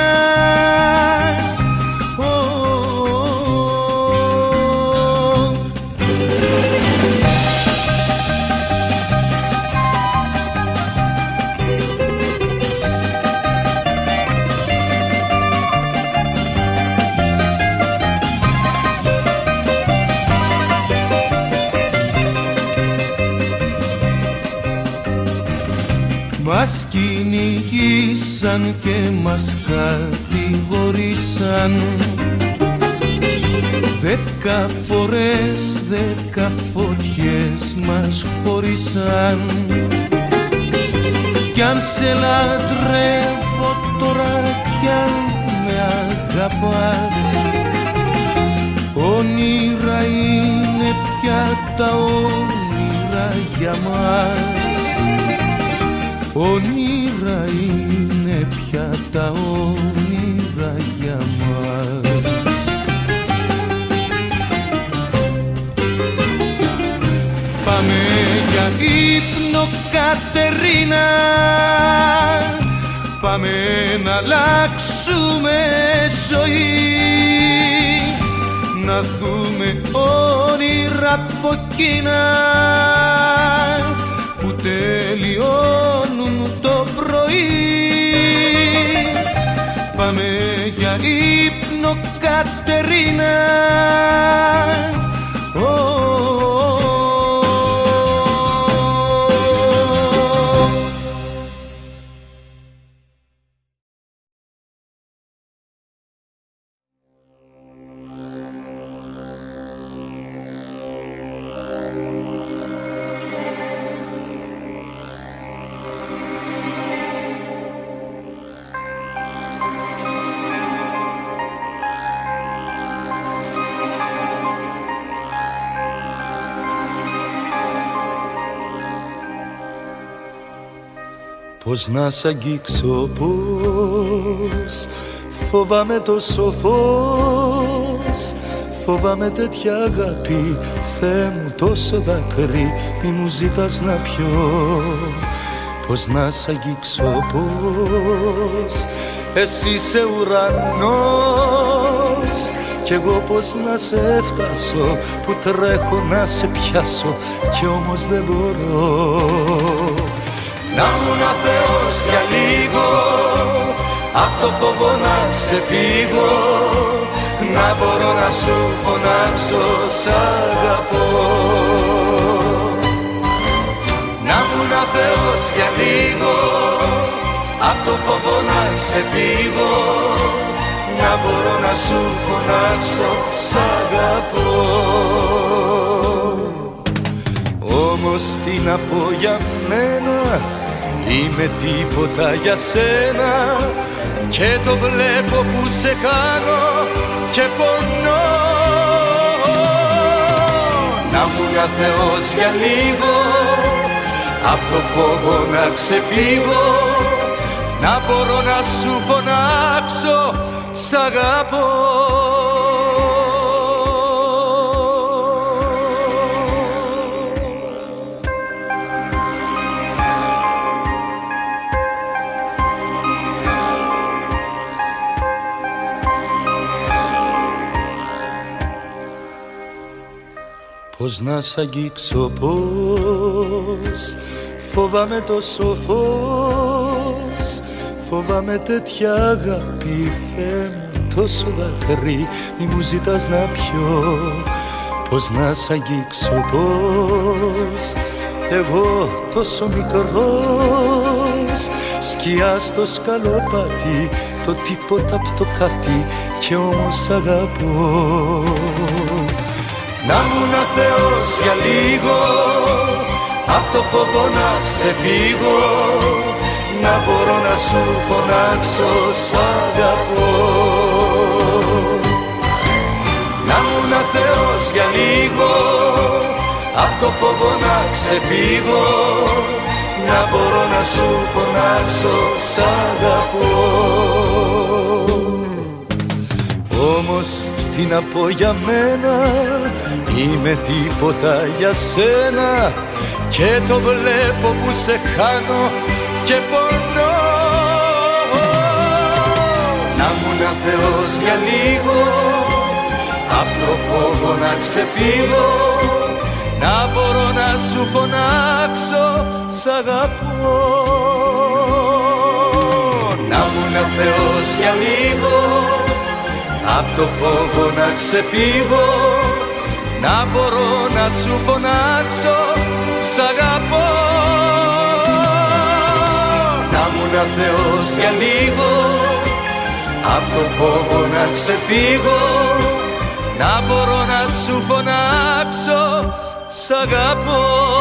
Μας κυνηγήσαν και μας κατηγορήσαν 10 φορές 10 φωτιές μας χωρίσαν. Κι αν σε λατρεύω τώρα κι αν με αγαπάς, όνειρα είναι πια τα όνειρα για μας. Όνειρα είναι πια τα όνειρα για μας. Πάμε για ύπνο Κατερίνα, πάμε να αλλάξουμε ζωή, να δούμε όνειρα από εκείνα που τελειώνουν το πρωί. Πάμε για ύπνο Κατερίνα. Πώς να σ' αγγίξω, πώς φοβάμαι τόσο φως, φοβάμαι τέτοια αγάπη, Θεέ μου τόσο δάκρυ, μη μου ζητάς να πιω. Πώς να σ' αγγίξω, πώς εσύ είσαι ουρανός κι εγώ πώς να σε φτάσω, που τρέχω να σε πιάσω κι όμως δεν μπορώ. Να ήμουν Θεός για λίγο, απ' το φόβο να ξεφύγω, να μπορώ να σου φωνάξω σ' αγαπώ. Να ήμουν Θεός για λίγο, απ' το φόβο να ξεφύγω, να μπορώ να σου φωνάξω σ' αγαπώ. Όμως τι να πω για μένα, είμαι τίποτα για σένα και το βλέπω που σε χάνω και πονώ. Να ήμουν Θεός για λίγο, απ' το φόβο να ξεφύγω, να μπορώ να σου φωνάξω σ' αγαπώ. Πώς να σ' αγγίξω, πώς φοβάμαι τόσο φως, φοβάμαι τέτοια αγάπη, Θεέ μου τόσο δάκρυ, μη μου ζητάς να πιω. Πώς να σ' αγγίξω, πώς εγώ τόσο μικρός, σκιά στο σκαλοπάτι, το τίποτα απ' το κάτι κι όμως αγαπώ. Να ήμουν Θεός για λίγο, απ' το φόβο να ξεφύγω, να μπορώ να σου φωνάξω σ' αγαπώ. Να ήμουν Θεός για λίγο, απ' το φόβο να ξεφύγω, να μπορώ να σου φωνάξω σ' αγαπώ. Όμως τι να πω για μένα, είμαι τίποτα για σένα και το βλέπω που σε χάνω και πονώ. Να ήμουν Θεός για λίγο, απ' το φόβο να ξεφύγω, να μπορώ να σου φωνάξω σ' αγαπώ. Να ήμουν Θεός για λίγο, απ' το φόβο να ξεφύγω, να μπορώ να σου φωνάξω σ' αγαπώ. Να ήμουν Θεός για λίγο, απ' το φόβο να ξεφύγω, να μπορώ να σου φωνάξω σ' αγαπώ.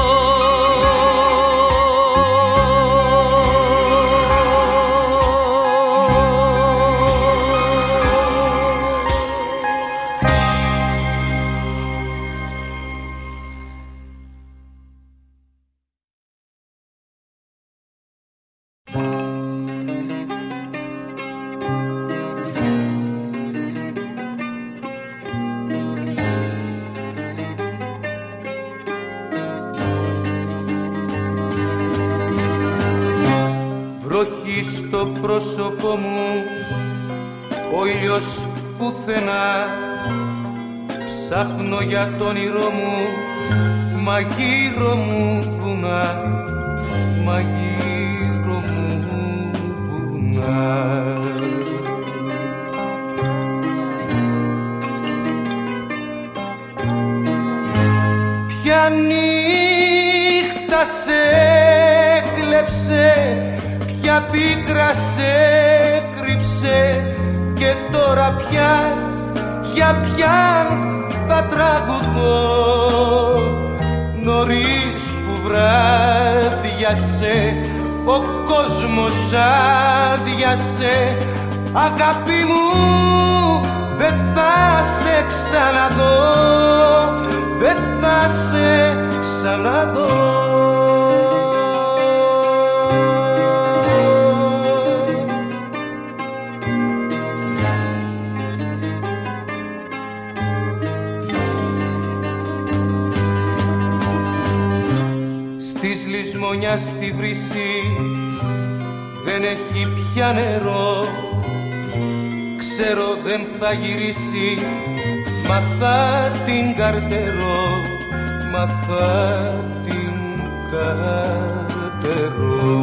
Στο πρόσωπό μου ο ήλιος πουθενά, ψάχνω για το όνειρό μου, μα γύρω μου βουνά, μα γύρω μου βουνά. Ποια νύχτα σε έκλεψε, ποια πίκρα σε κρύψε και τώρα πια, για ποιαν θα τραγουδώ. Νωρίς που βράδιασε, ο κόσμος άδειασε, αγάπη μου δεν θα σε ξαναδώ, δεν θα σε ξαναδώ. Λησμονιά στη βρύση δεν έχει πια νερό, ξέρω δεν θα γυρίσει, μα θα την καρτερώ, μα θα την καρτερώ.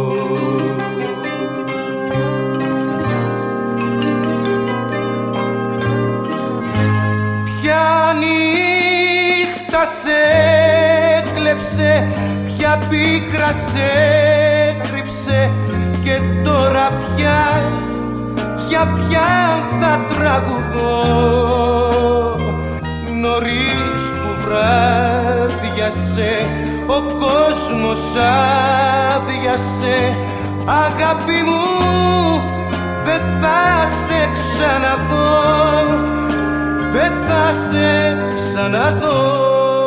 Ποια νύχτα σε έκλεψε, ποια πίκρα σε κρύψε και τώρα πια, για ποιαν θα τραγουδώ. Νωρίς που βράδιασε, ο κόσμος άδειασε, αγάπη μου δεν θα σε ξαναδώ, δεν θα σε ξαναδώ.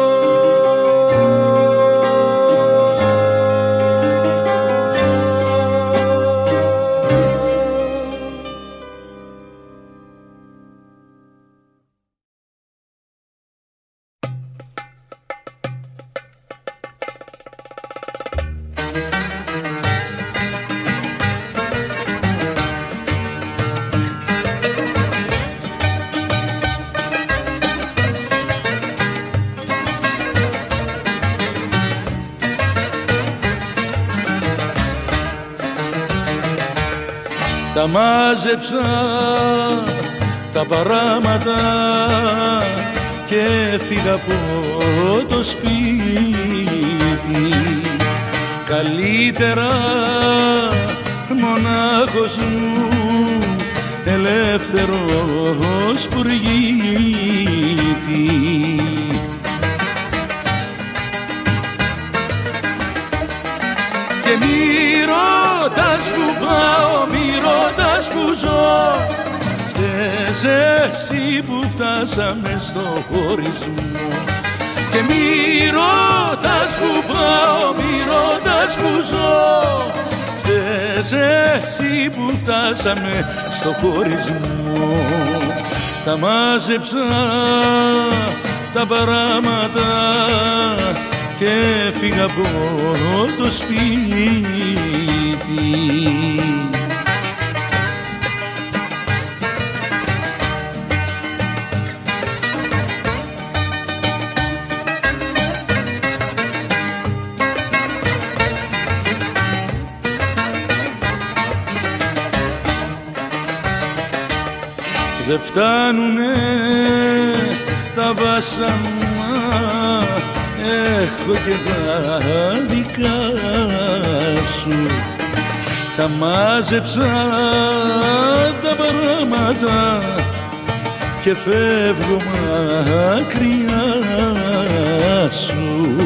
Τα μάζεψα τα παράματα και έφυγα από το σπίτι. Καλύτερα μονάχος μου, ελεύθερος πουργίτη. Και μη ρωτάς που πάω, μη ρωτάς που ζω, φταίς εσύ που φτάσαμε στο χωρισμό. Και μη ρωτάς που πάω, μη ρωτάς που ζω, φταίς εσύ που φτάσαμε στο χωρισμό. Τα μάζεψα τα παράματα και έφυγα από το σπίτι. Δε φτάνουνε τα βάσανα, έχω και τα δικά σου. Τα μάζεψα τα παράματα και φεύγω μακριά σου.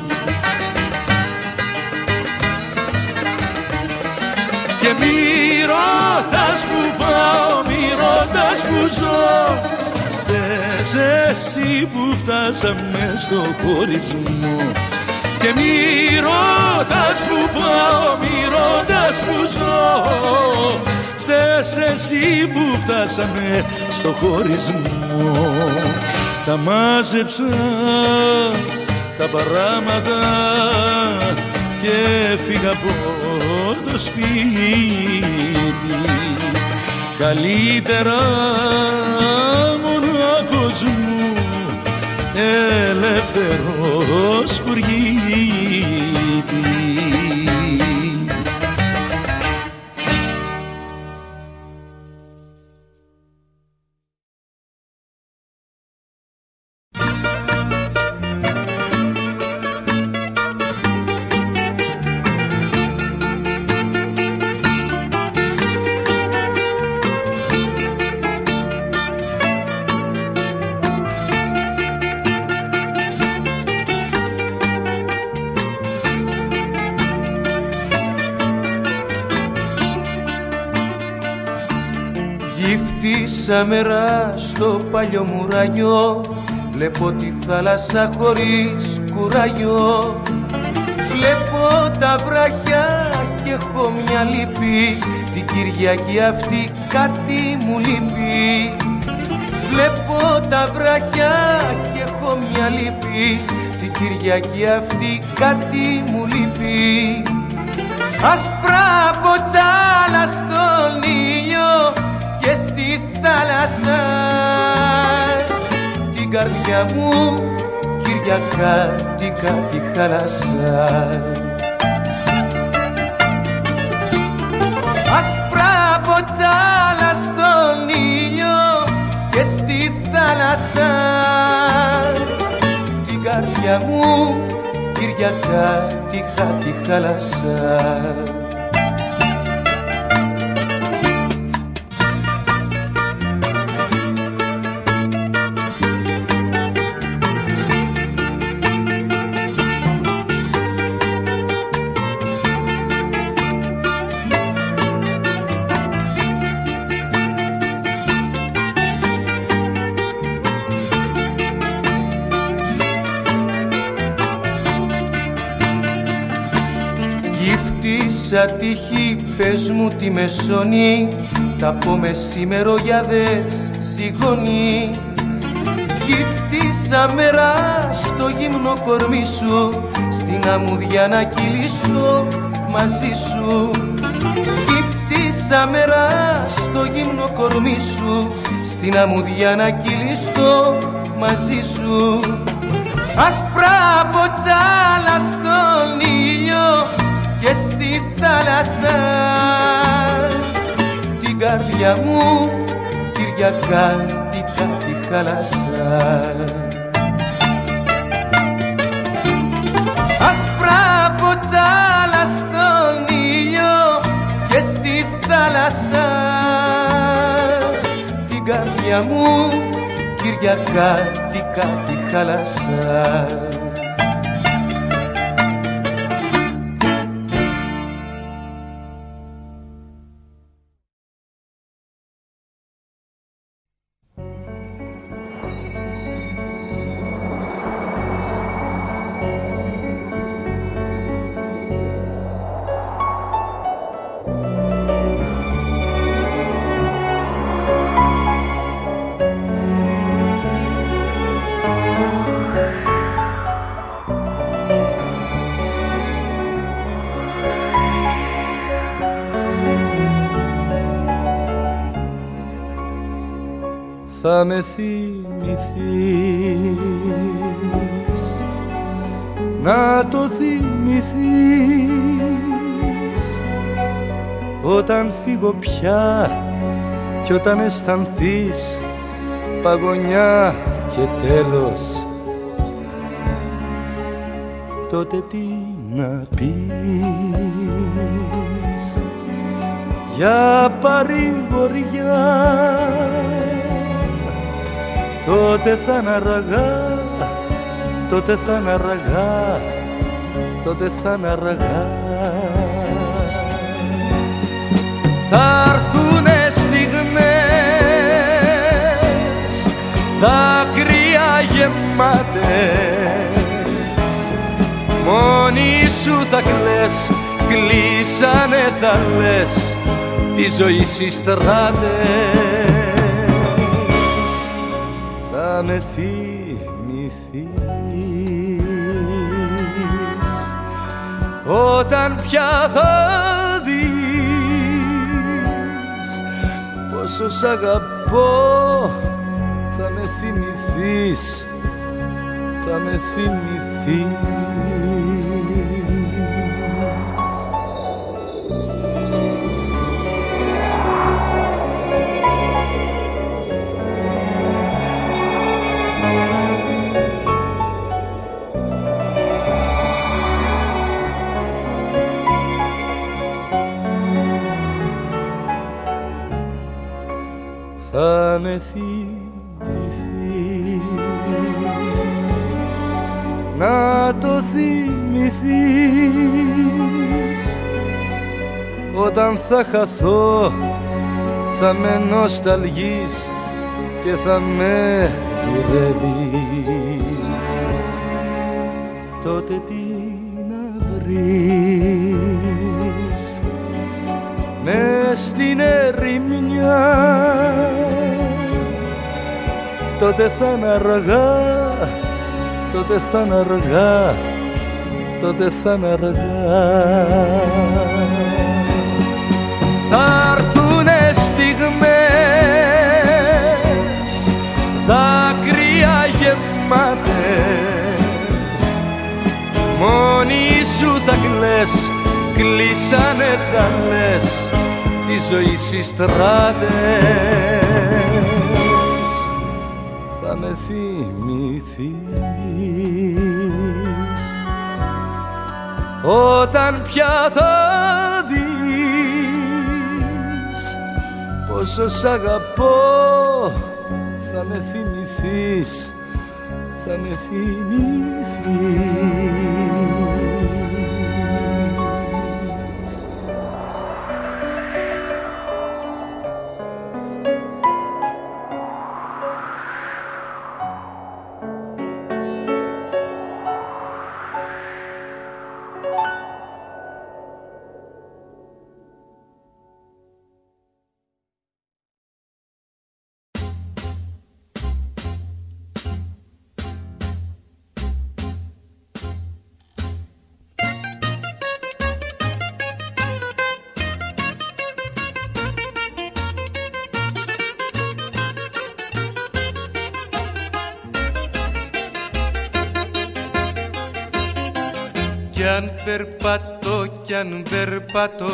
Και μη ρωτάς που πάω, μη ρωτάς που ζω, φταίς εσύ που φτάσαμε στο χωρισμό. Και μη ρωτάς που πάω, μη ρωτάς που ζω, φταίς εσύ που φτάσαμε στο χωρισμό. Τα μάζεψα τα παράματα και έφυγα από το σπίτι. Καλύτερα μονάχος μου, ελεύθερος πουργίτη. Γύφτησα μέρα στο παλιό μουράγιο, βλέπω τη θάλασσα χωρίς κουράγιο. Βλέπω τα βράχια και έχω μια λύπη, την Κυριακή αυτή κάτι μου λείπει. Βλέπω τα βράχια και έχω μια λύπη, την Κυριακή αυτή κάτι μου λείπει. Άσπρα ποτσάλα στον ήλιο και στη θάλασσα, την καρδιά μου Κυριακάτικα τη χάλασα. Άσπρα ποτσάλα στον ήλιο και στη θάλασσα, την καρδιά μου Κυριακάτικα τη χάλασα. Γύφτησα τύχη, πες μου τι με σώνει, τα πω μεσημερογιάδες ζυγώνει. Γύφτησα μέρα στο γύμνο κορμί σου, στην αμμουδιά να κυλήσω μαζί σου. Γύφτησα μέρα στο γύμνο κορμί σου, στην αμμουδιά να κυλήσω μαζί σου. Άσπρα ποτσάλα στον ήλιο και στη θάλασσα, την καρδιά μου Κυριακάτικα τη χάλασα. καρδιά μου Κυριακάτικα κάτι χαλασά. Θα με θυμηθείς, να το θυμηθείς όταν φύγω πια κι όταν αισθανθείς παγωνιά και τέλος. Τότε τι να πεις για παρηγοριά, τότε θα είναι αργά, τότε θα είναι αργά, τότε θα είναι αργά. Θα έρθουνε στιγμές, δάκρυα γεμάτες, μόνη σου θα κλαις, κλείσανε θα λες τη ζωή στις στράτες. Θα με θυμηθείς όταν πια θα δεις πόσο σ' αγαπώ. Θα με θυμηθείς, θα με θυμηθείς. Θα με θυμηθείς, να το θυμηθείς όταν θα χαθώ, θα με νοσταλγείς και θα με γυρεύεις. Τότε τι να βρεις μες στην ερημιά, τότε θα είναι αργά, τότε θα είναι αργά, τότε θα είναι αργά. Θα έρθουνε στιγμές, δάκρυα γεμάτες, μόνη σου θα κλαις, κλείσανε θα λες τη ζωή στις στράτες. Θα με θυμηθείς όταν πια θα δεις πόσο σ' αγαπώ. Θα με θυμηθείς, θα με θυμηθείς. Κι αν περπατώ, κι αν περπατώ,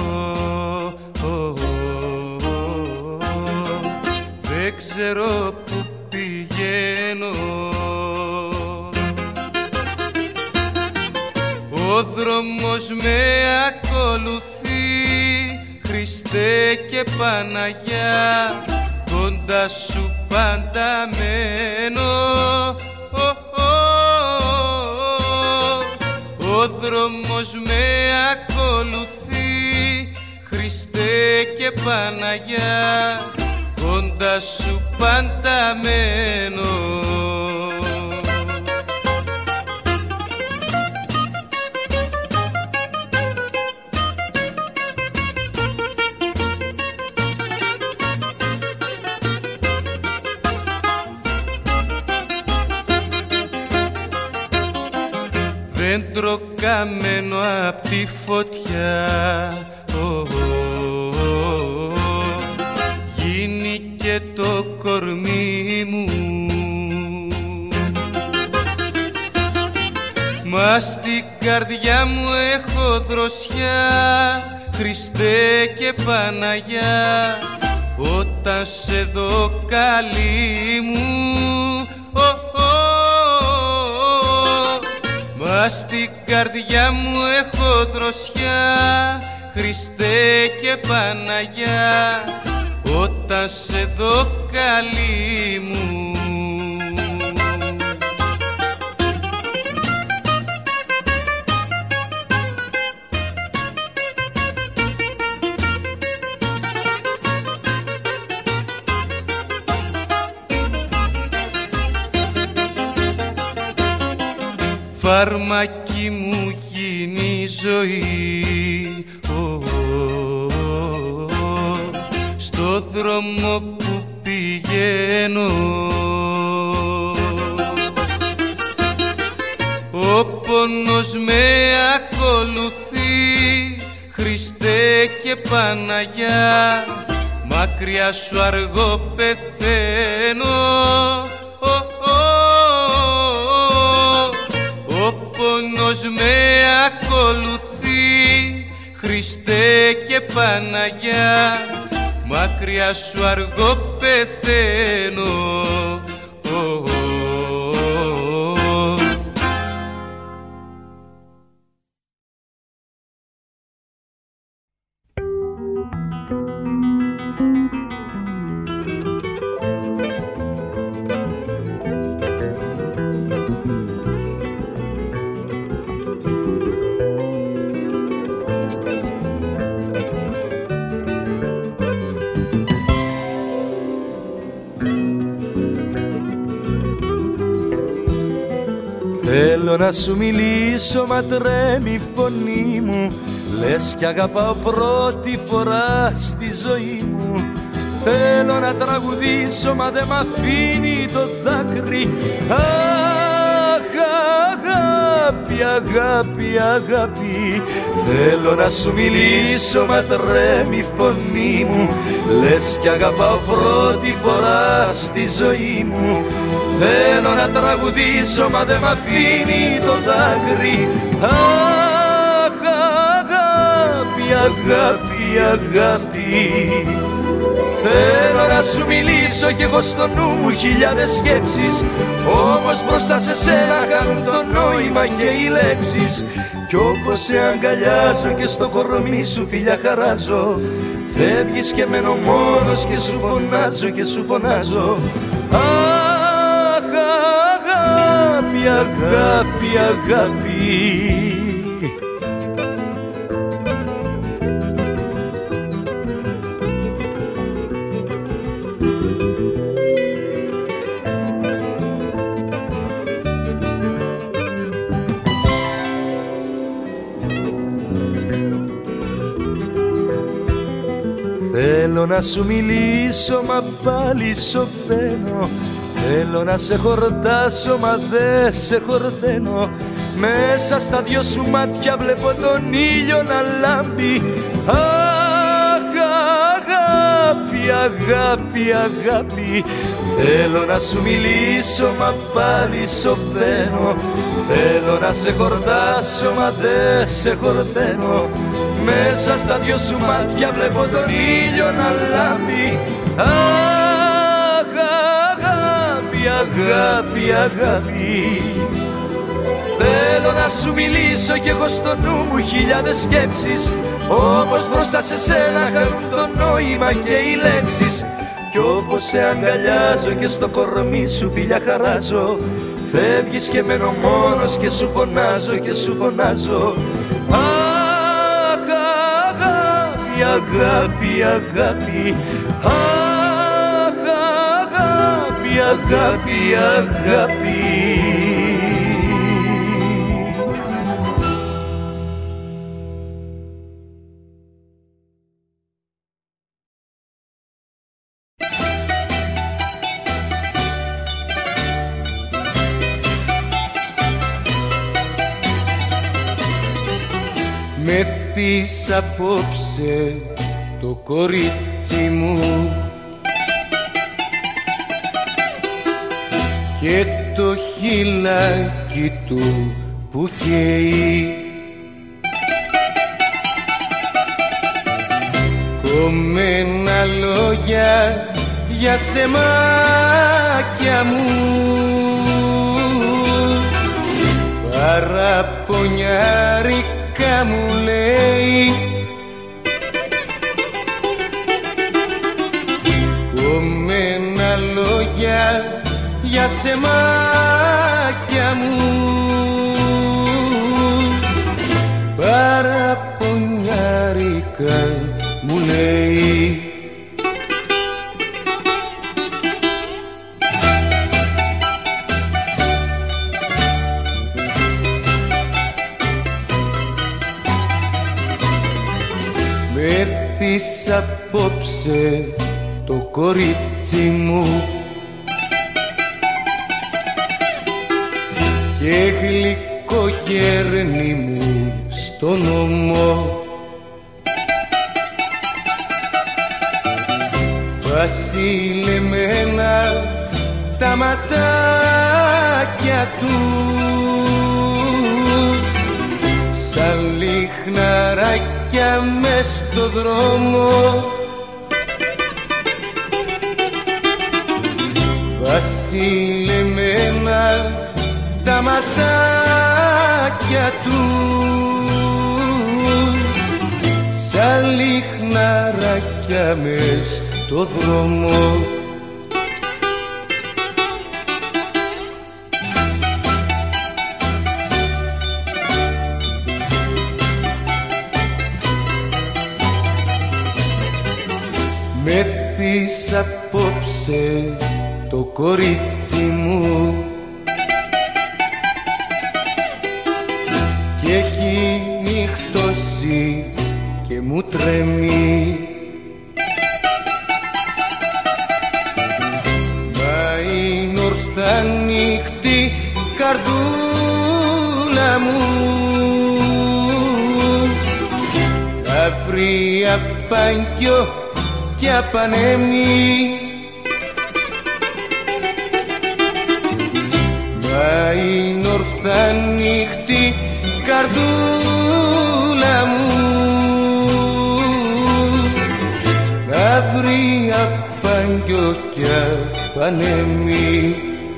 δεν ξέρω που πηγαίνω. Ο δρόμος με ακολουθεί, Χριστέ και Παναγιά, κοντά κοντά σου πάντα μένω. Ο δρόμος με ακολουθεί, Χριστέ και Παναγιά, κοντά σου πάντα μένω. Δέντρο καμένο απ' τη φωτιά, γίνει και το κορμί μου. Μα στην καρδιά μου έχω δροσιά, Χριστέ και Παναγιά, όταν σε δω καλή μου. Μα στην καρδιά μου έχω δροσιά, Χριστέ και Παναγιά, όταν σε δω καλή μου. Φάρμακι μου γίνει η ζωή, στο δρόμο που πηγαίνω. Ο πόνος με ακολουθεί, Χριστέ και Παναγιά, μακριά σου αργό πεθαίνω. Ο πόνος με ακολουθεί, Χριστέ και Παναγιά, μακριά σου αργό πεθαίνω. Θέλω να σου μιλήσω, μα τρέμει η φωνή μου, λες κι αγαπάω πρώτη φορά στη ζωή μου. Θέλω να τραγουδήσω, μα δεν μ' αφήνει το δάκρυ. Αχ, αγάπη, αγάπη, αγάπη. Θέλω να σου μιλήσω, μα τρέμει η φωνή μου, λες κι αγαπάω πρώτη φορά στη ζωή μου. Θέλω να τραγουδήσω, μα δεν μ' αφήνει το δάκρυ. Αχ, αγάπη, αγάπη, αγάπη. Θέλω να σου μιλήσω κι εγώ στο νου μου χιλιάδες σκέψεις, όμως μπροστά σε σένα χάνουν το νόημα και οι λέξεις. Κι όπως σε αγκαλιάζω και στο κορμί σου φιλιά χαράζω, φεύγεις και μένω μόνος και σου φωνάζω και σου φωνάζω. Αχ, αγάπη, αγάπη, αγάπη. Θέλω να σου μιλήσω, μα πάλι σωπαίνω. Θέλω να σε χορτάσω, μα δεν σε χορταίνω. Μέσα στα δυο σου μάτια βλέπω τον ήλιο να λάμπει. Αχ, αγάπη, αγάπη, αγάπη. Θέλω να σου μιλήσω, μα πάλι σωπαίνω. Θέλω να σε χορτάσω, μα δεν σε χορταίνω. Μέσα στα δυο σου μάτια βλέπω τον ήλιο να λάμπει. Αχ, αγάπη, αγάπη, αγάπη. Θέλω να σου μιλήσω κι έχω στο νου μου χιλιάδες σκέψεις, όμως μπροστά σε σένα χάνουν το νόημα και οι λέξεις. κι όπως σε αγκαλιάζω και στο κορμί σου φιλιά χαράζω, φεύγεις και μένω μόνος και σου φωνάζω και σου φωνάζω. Αχ, αγάπη, αγάπη, αγάπη. Αχ, αγάπη, αγάπη, αγάπη. Με πεις απόψε το κορίτσι μου και το χειλάκι του που καίει, κομμένα λόγια για σεμάκια μου, παραπονιάρικα μου λέει, κομμένα λόγια για σεμάκια μου, παραπονιάρικα μου λέει. Με πεις απόψε το κορίτσι μου και γλυκό γέρνη μου στον ώμο, βασιλεμένα τα ματάκια του, σαν λιχναράκια μες στο δρόμο, βασιλεμένα τα ματάκια του, σαν λιχναράκια μες στο δρόμο. Με πεις απόψε το κορίτσι μου και έχει νυχτώσει και μου τρέμει, μα είναι ορθά νύχτη καρδούλα μου, αύριο απάνκιο και απανέμει, μα είναι ορθά νύχτη καρδούλα μου, αύριο απάνκιο και απανέμει.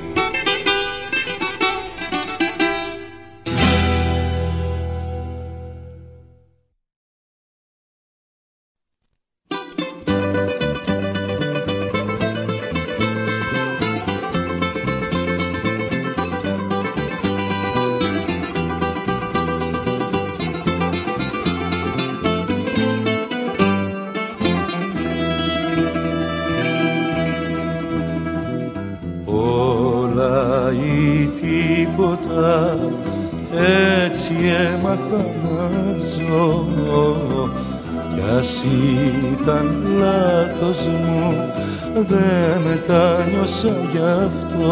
Έτσι έμαθα να ζω, κι ας ήταν λάθος μου δεν μετάνιωσα γι' αυτό.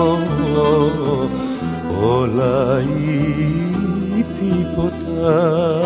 Όλα ή τίποτα.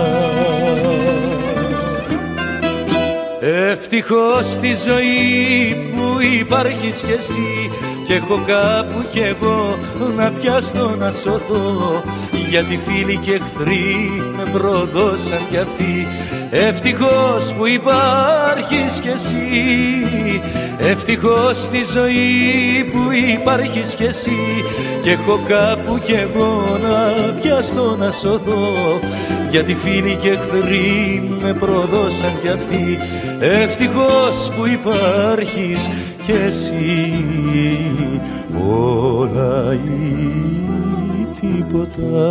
Ευτυχώς στη ζωή που υπάρχεις κι εσύ κι έχω κάπου κι εγώ να πιάσω να σωθώ, γιατί φίλοι και εχθροί με προδώσαν κι αυτοί. Ευτυχώς που υπάρχεις κι εσύ, ευτυχώς στη ζωή που υπάρχεις κι εσύ κι έχω κάπου κι εγώ να πιάσω να σωθώ, γιατί φίλοι και εχθροί με προδώσαν κι αυτοί. Ευτυχώς που υπάρχεις κι εσύ, όλα ή τίποτα.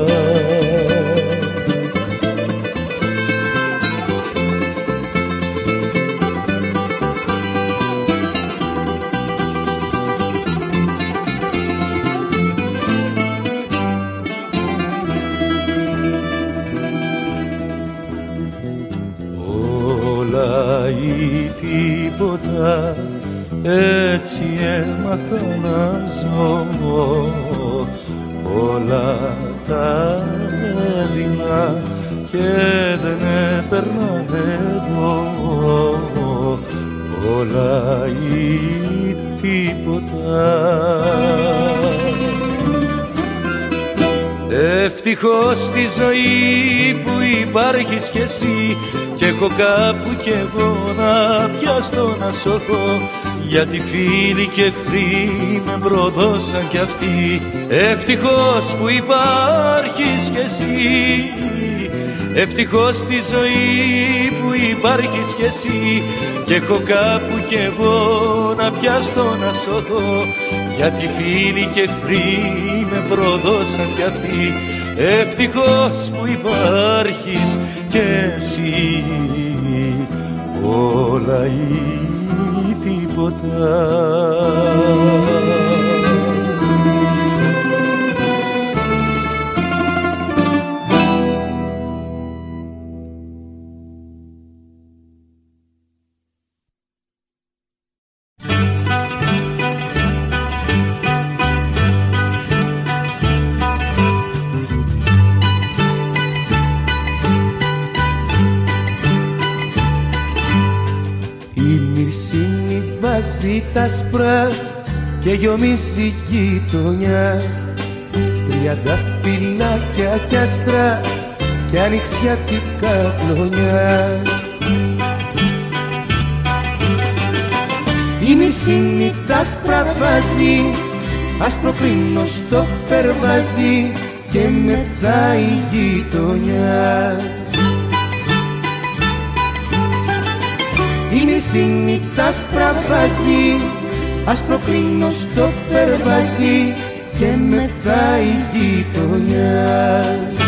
Τίποτα, έτσι έμαθα να ζω, όλα τα έδινα και δεν έπαιρνα εγώ, όλα ή τίποτα. Ευτυχώς στη ζωή που υπάρχεις κι εσύ κι έχω κάπου κι εγώ να πιαστώ να σωθώ, γιατί φίλοι και εχθροί με προδώσαν κι αυτοί. Ευτυχώς που υπάρχεις κι εσύ, ευτυχώς στη ζωή που υπάρχεις κι εσύ κι έχω κάπου κι εγώ να πιαστώ να σωθώ, γιατί φίλοι και εχθροί με προδώσαν κι αυτοί. Ευτυχώς που υπάρχεις κι εσύ, όλα ή τίποτα. Τα σπρά και γιομίζει γειτονιά, τριανταφυλάκια κι άστρα κι ανοιξιάτικα κλονιά. Η μισή τα άσπρα βάζει, άσπρο κρίνος το περβάζει και μεθάει η γειτονιά. Η μισή τα άσπρα βάζει, άσπρο κρίνος το περβάζει και μεθάει η γειτονιά.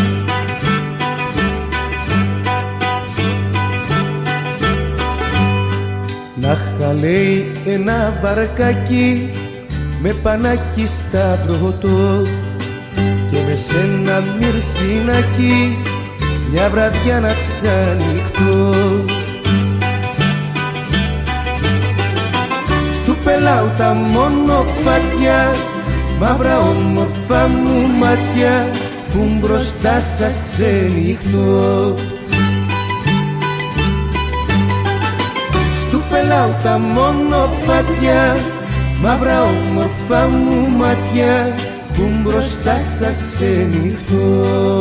Να χαλέει ένα βαρκάκι με πανάκι σταυρωτό και με σένα μυρσινάκι μια βραδιά να ξανοιχτώ. Του πελάω τα μονοπάτια, μαύρα όμορφα μου μάτια που μπροστά σας ξενυχτώ. Του πελάω τα μονοπάτια, μαύρα όμορφα μου μάτια που μπροστά σας ξενυχτώ.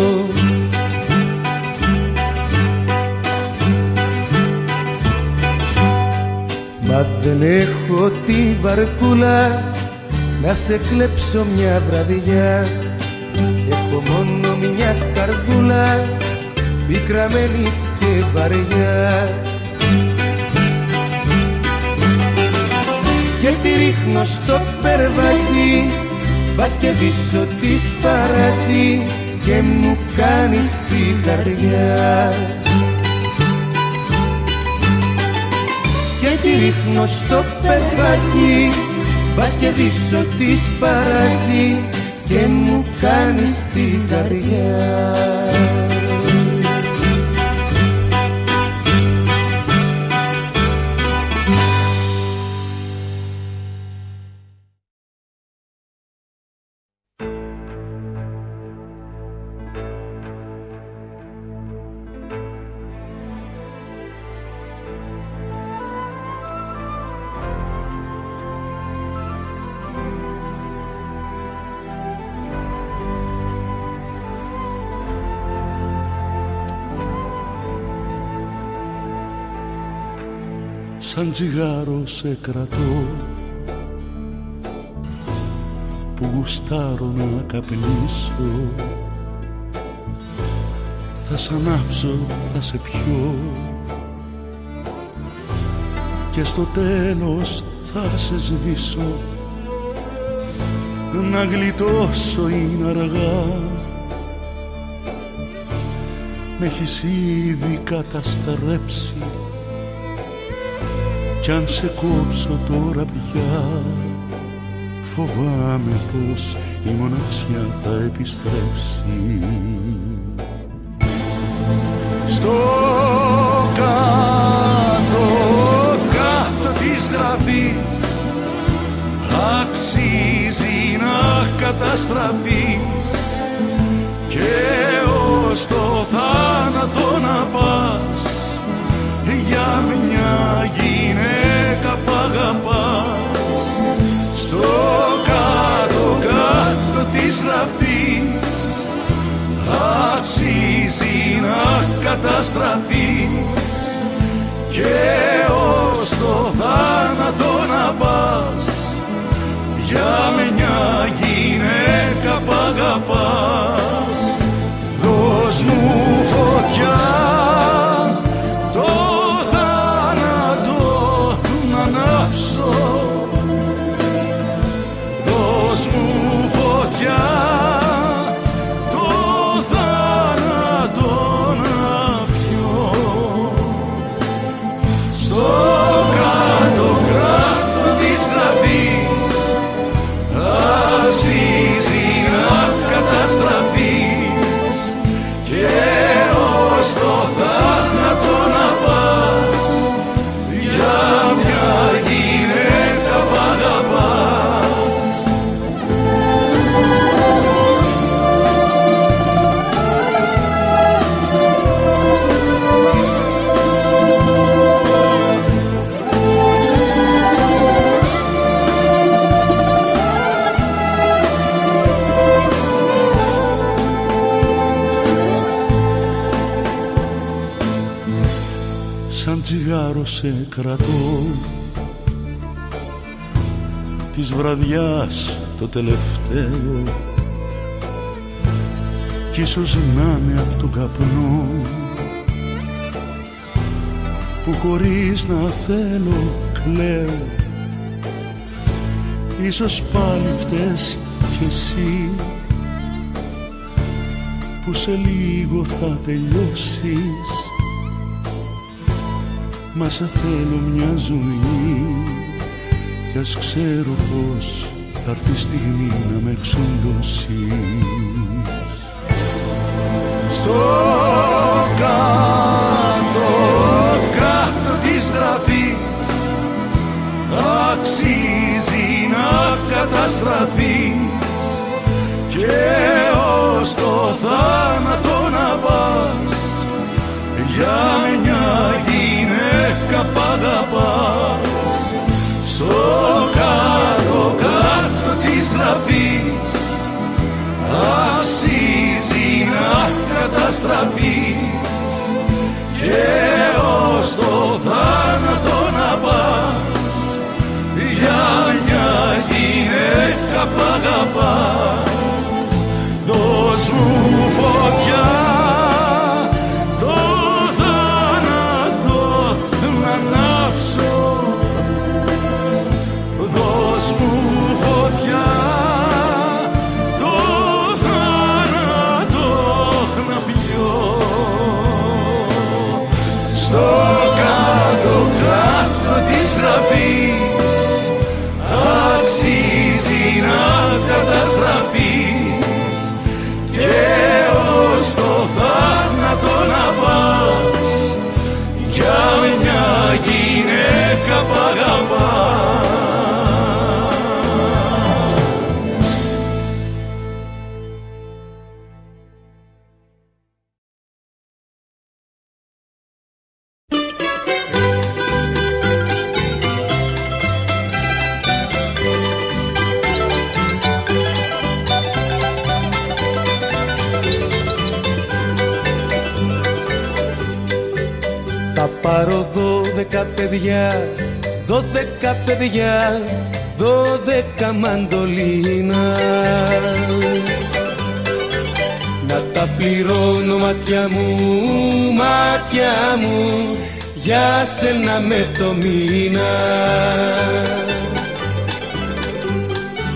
Μα δεν έχω τη βαρκούλα να σε κλέψω μια βραδιά. Έχω μόνο μια καρδούλα πικραμένη και βαριά, και τη ρίχνω στο περβάζι, πας και πίσω της παράζει και μου κάνεις την καρδιά. Και τη ρίχνω στο περβάζι, πας και πίσω της παράζει και μου κάνεις την καρδιά. Σαν τσιγάρο σε κρατώ που γουστάρω να καπνίσω. Θα σ' ανάψω, θα σε πιω και στο τέλος θα σε σβήσω, να γλιτώσω είναι αργά. Μ' έχεις ήδη καταστρέψει κι αν σε κόψω τώρα πια φοβάμαι πως η μοναξιά θα επιστρέψει. Στο κάτω της γραφής αξίζει να καταστραφείς και ως το θάνατο να πας για μια γυναίκα που αγαπάς. Στο κάτω της γραφής αξίζει να καταστραφείς και ως το θάνατο να πας για μια γυναίκα που αγαπάς. Δώσ' μου φωτιά το θάνατο να ανάψω, δώσ' μου φωτιά το θάνατο να πιω. Στο κάτω της γραφής αξίζει να καταστραφείς και ως το θάνατο να πας για μια γυναίκα που αγαπάς. Σαν τσιγάρο σε κρατώ της βραδιάς το τελευταίο κι ίσως να είναι απ' τον καπνό που χωρίς να θέλω κλαίω. Ίσως πάλι φταίς κι εσύ που σε λίγο θα τελειώσεις. Μα σε θέλω μια ζωή κι ας ξέρω πως θα έρθει η στιγμή να με εξοντώσεις. Στο κάτω της γραφής αξίζει να καταστραφείς και ως το θάνατο να πας για μια γυναίκα που αγαπάς. Στο κάτω της γραφής αξίζει να καταστραφείς και ως το θάνατο να πας για μια γυναίκα που αγαπάς. Δώσ' μου φωτιά το θάνατο να ανάψω, δώσ' μου φωτιά το θάνατο να πιω. Στο κάτω της γραφής αξίζει να καταστραφείς και ως το θάνατο να πας για μια γυναίκα που αγαπάς. Θα πάρω 12 παιδιά, 12 παιδιά, 12 μαντολίνα. Να τα πληρώνω μάτια μου, για σένα με το μήνα.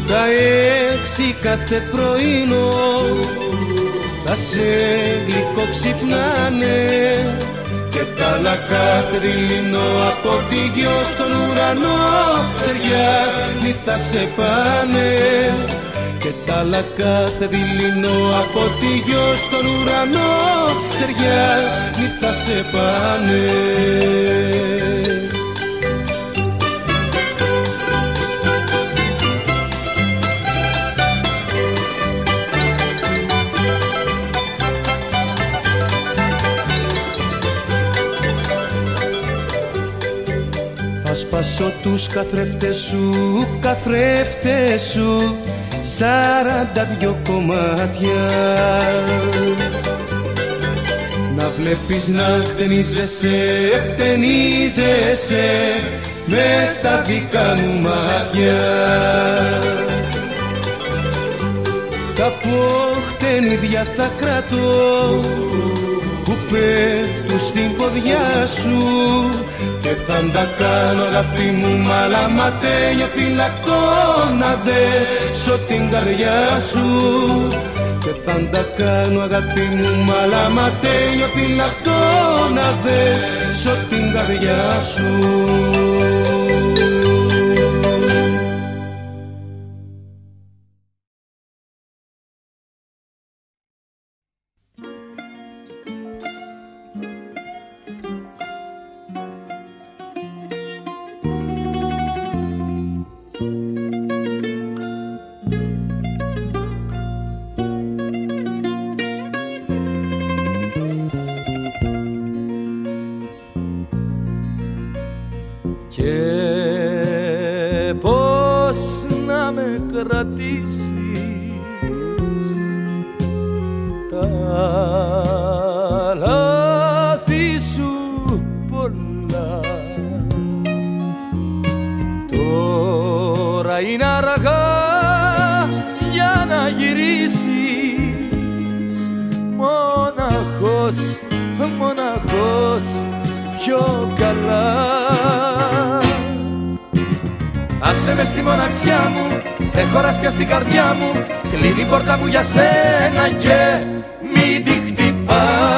Τα 6 κάθε πρωινό θα σε γλυκό ξυπνάνε και τα άλλα κάθε δειλινό από τη γιο στον ουρανό ξεριάνι θα σε πάνε και τα άλλα κάθε δειλινό από τη γιο στον ουρανό ξεριάνι θα σε πάνε. Θα σπάσω τους καθρέφτες σου 42 κομμάτια να βλέπεις να χτενίζεσαι μες στα δικά μου μάτια. Τα ποχτενίδια θα κρατώ που πέφτουν στην ποδιά σου και θα τα κάνω αγάπη μου μαλαματένιο φυλακτό να δέσω την καρδιά σου και θα τα κάνω αγάπη μου μαλαματένιο φυλακτό να δέσω την καρδιά σου. Άσε με στη μοναξιά μου, δεν χωράς πια στην καρδιά μου. Κλείνει η πόρτα μου για σένα και μην τη χτυπάς.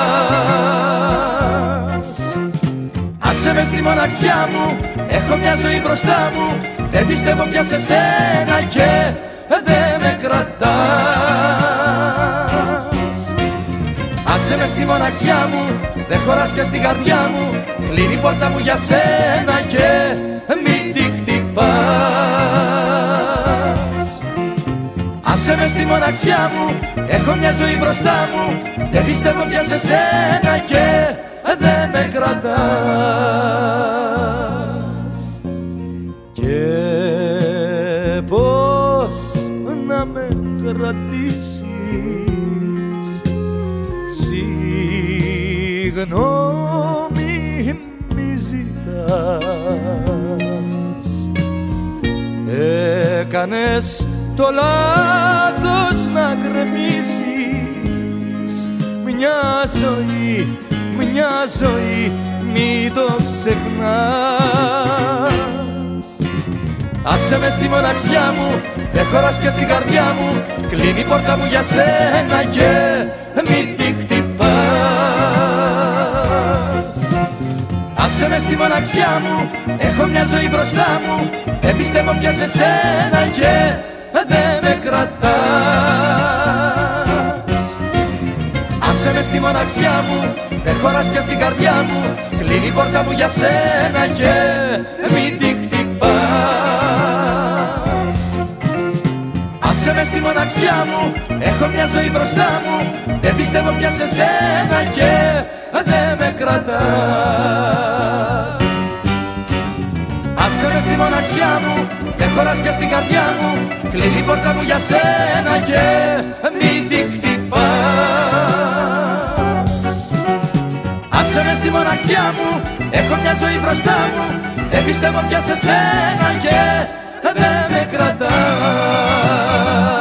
Άσε με στη μοναξιά μου, έχω μια ζωή μπροστά μου. Δεν πιστεύω πια σε σένα και δεν με κρατάς. Άσε με στη μοναξιά μου, δεν χωράς πια στην καρδιά μου. Κλείνει η πόρτα μου για σένα και μην τη χτυπάς. Άσε με στη μοναξιά μου, έχω μια ζωή μπροστά μου. Δεν πιστεύω πια σε σένα και δεν με κρατάς. Και πώς να με κρατήσεις, συγγνώμη μη ζητάς. Έκανες το λάθος να γκρεμίσεις μια ζωή μη το ξεχνάς. Άσε με στη μοναξιά μου, δεν χωράς πια στην καρδιά μου. Κλείνει η πόρτα μου για σένα και μην τη χτυπάς. Άσε με στη μοναξιά μου, έχω μια ζωή μπροστά μου. Δεν πιστεύω πια σε σένα και δεν με κρατάς. Άσε με στη μοναξιά μου, δεν χωράς πια στην καρδιά μου. Κλείνει η πόρτα μου για σένα και μην τη χτυπάς. Άσε με στη μοναξιά μου, έχω μια ζωή μπροστά μου. Δεν πιστεύω πια σε σένα και δεν με κρατάς. Άσε με στη μοναξιά μου, δεν χωράς πια στην καρδιά μου. Κλείνει η πόρτα μου για σένα και μην τη χτυπάς. Άσε με στη μοναξιά μου, έχω μια ζωή μπροστά μου. Δεν πιστεύω πια σε σένα και δεν με κρατάς.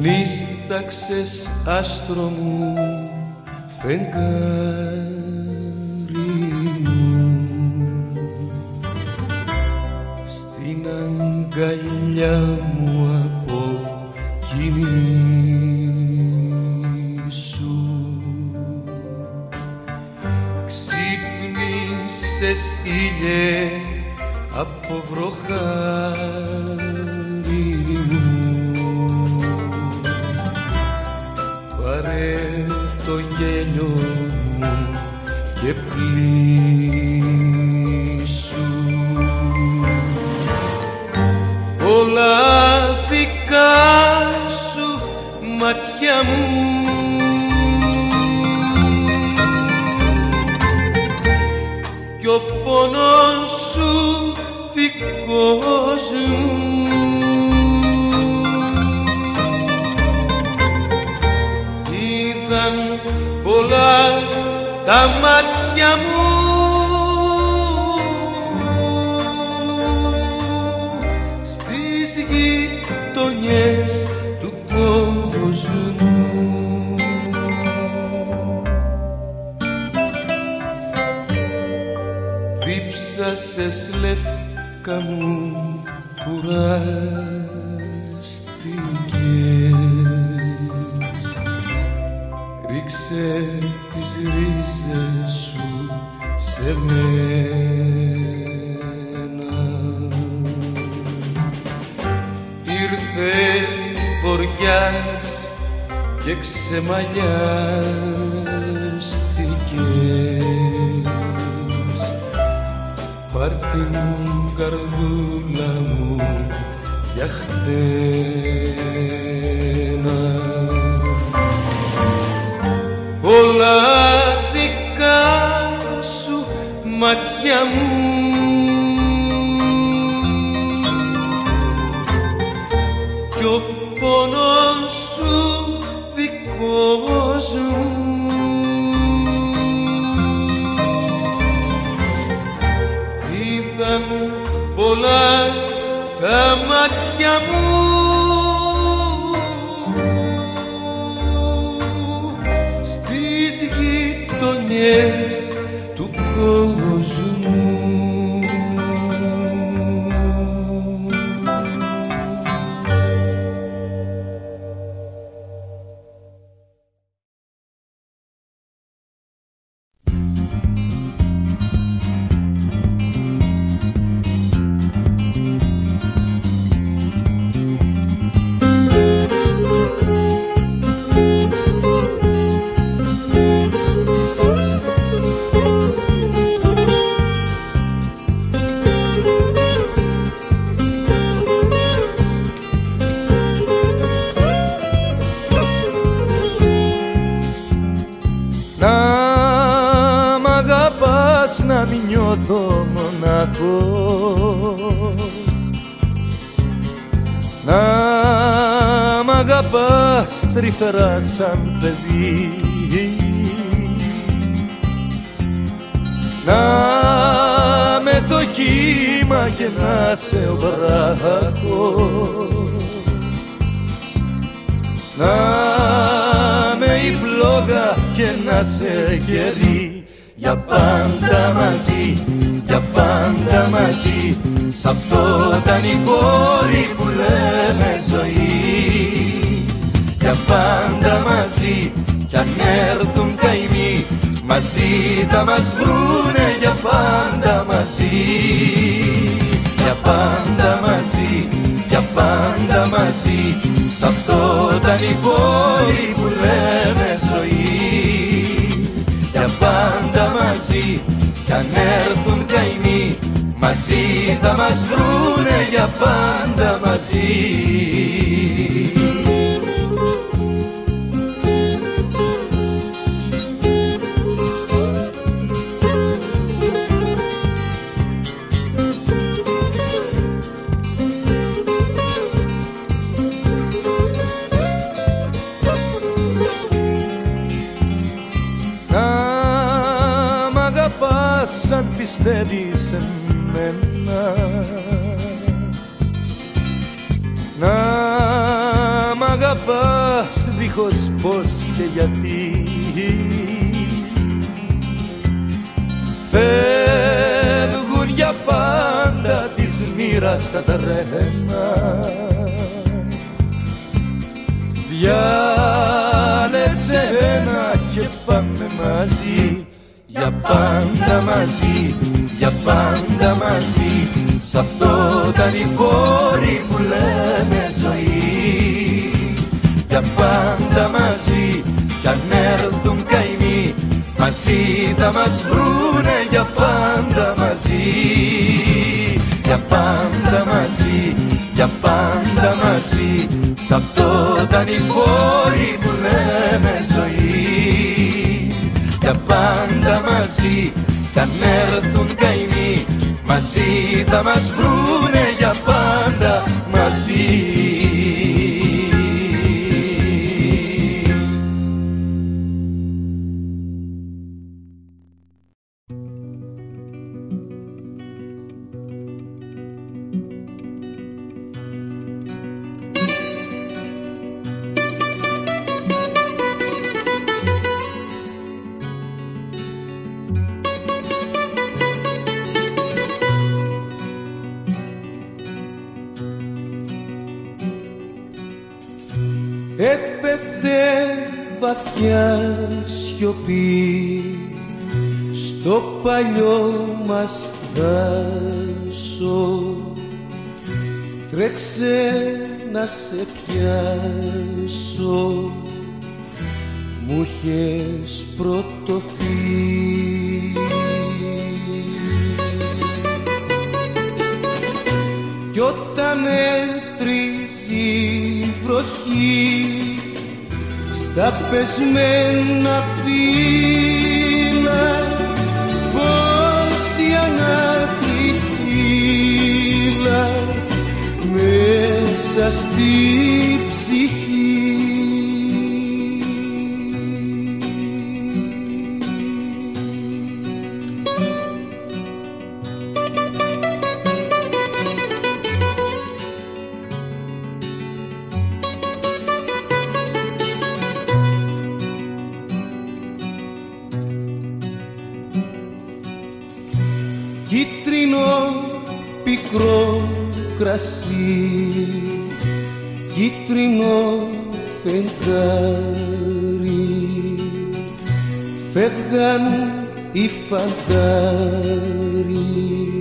νύσταξες άστρο μου, φεγγάρι μου, στην αγκαλιά μου από κοιμήσου. Ξύπνησες ήλιε από βροχάρι μου, πάρε το γέλιο μου και πλήσου. Όλα δικά σου μάτια μου, κι ο πόνος σου δικός μου. Είδαν πολλά τα μάτια μου στις γειτονιές του κόσμου. Δίψασες λεύκα μου, κουράστηκες, ρίξε τις ρίζες σου σε μένα. Ήρθε βοριάς και ξεμαλιάστηκες, πάρ' την καρδούλα μου για χτένα. Όλα δικά σου μάτια μου, κι ο πόνος σου δικός μου. Είδαν πολλά τα μάτια μου στις γειτονιές του κόσμου. Να μην νιώθω μονάχος, να μ' αγαπάς τρυφερά σαν παιδί, να με το κύμα και να σε ο βράχος, να με η φλόγα και να σε γερί. Για πάντα μαζί, για πάντα μαζί, σ' αυτό δανεικόρι που λέμε ζωή. Για πάντα μαζί, κι αν έρθουν καημοί, μαζί θα μας βρουνε για πάντα μαζί. Για πάντα μαζί, για πάντα μαζί, σ' αυτό δανεικόρι που λέμε ζωή. Για πάντα μαζί, κι αν έρθουν καημοί, μαζί θα μας βρουνε για πάντα μαζί. Σαν πιστεύεις σε μένα, να μ' αγαπάς δίχως πώς και γιατί. Φεύγουν για πάντα της μοίρας τα τρένα. Διάλεξε ένα και πάμε μαζί, για πάντα μαζί, για πάντα μαζί, σ' αυτό τα νηφόρη που λέμε ζωή. Για πάντα μαζί, κι αν έρθουν καημοί, μαζί θα μας βρουνε για πάντα μαζί. Για πάντα μαζί, για πάντα μαζί, σ' αυτό τα νηφόρη που λέμε ζωή. Για πάντα μαζί, κι αν έρθουν καημοί, μαζί θα μας βρουνε για πάντα μαζί. Έπεφτε βαθιά σιωπή στο παλιό μας δάσο. Τρέξε να σε πιάσω, μου είχες πρωτοθεί. Κι όταν έτριζε η βροχή στα πεσμένα φύλλα, πόση ανάκρη φύλλα μέσα στη ψυχή. Κίτρινο πικρό κρασί, κίτρινο φεγγάρι, φεύγαν οι φαντάροι,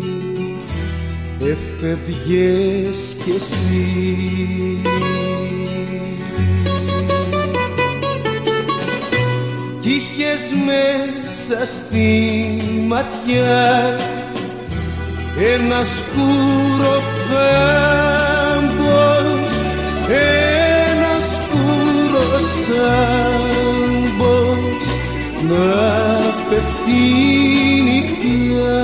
έφευγες κι εσύ. Κι είχες μέσα στη ματιά ένα σκούρο θάμπος, ένα σκούρο σάμπος να πέφτει νυχτιά.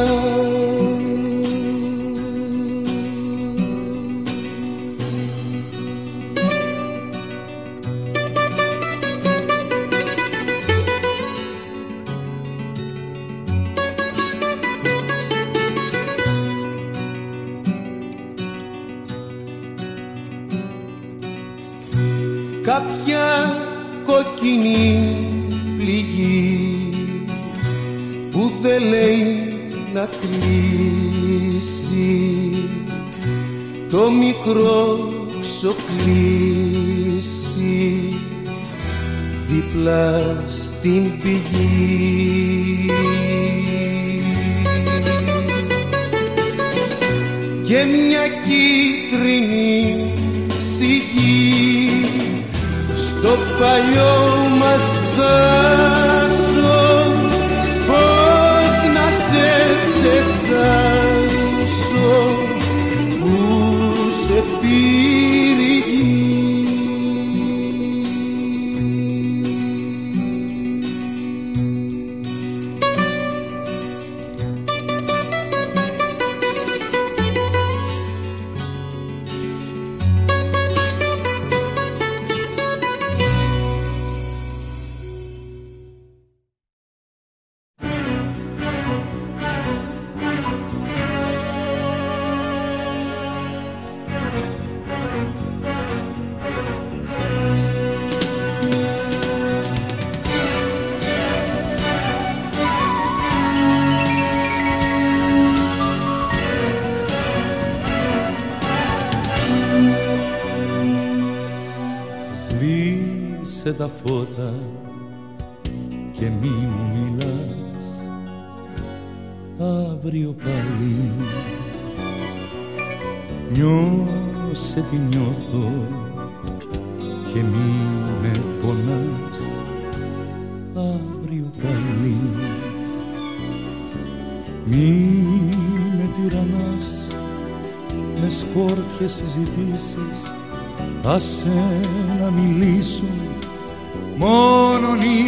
Κάποια κόκκινη πληγή που δεν λέει να κλείσει, το μικρό ξοκλήσει δίπλα στην πηγή. Και μια κίτρινη σιγή στο παλιό μας δάσο, πώς να σε ξεχάσω που σε πήρε η γη. Σβήσε τα φώτα και μη μου μιλάς αύριο πάλι. Νιώσε τι νιώθω και μη με πονάς αύριο πάλι. Μη με τυραννάς με σκόρπιες συζητήσεις, άσε να μιλήσουν μόνον οι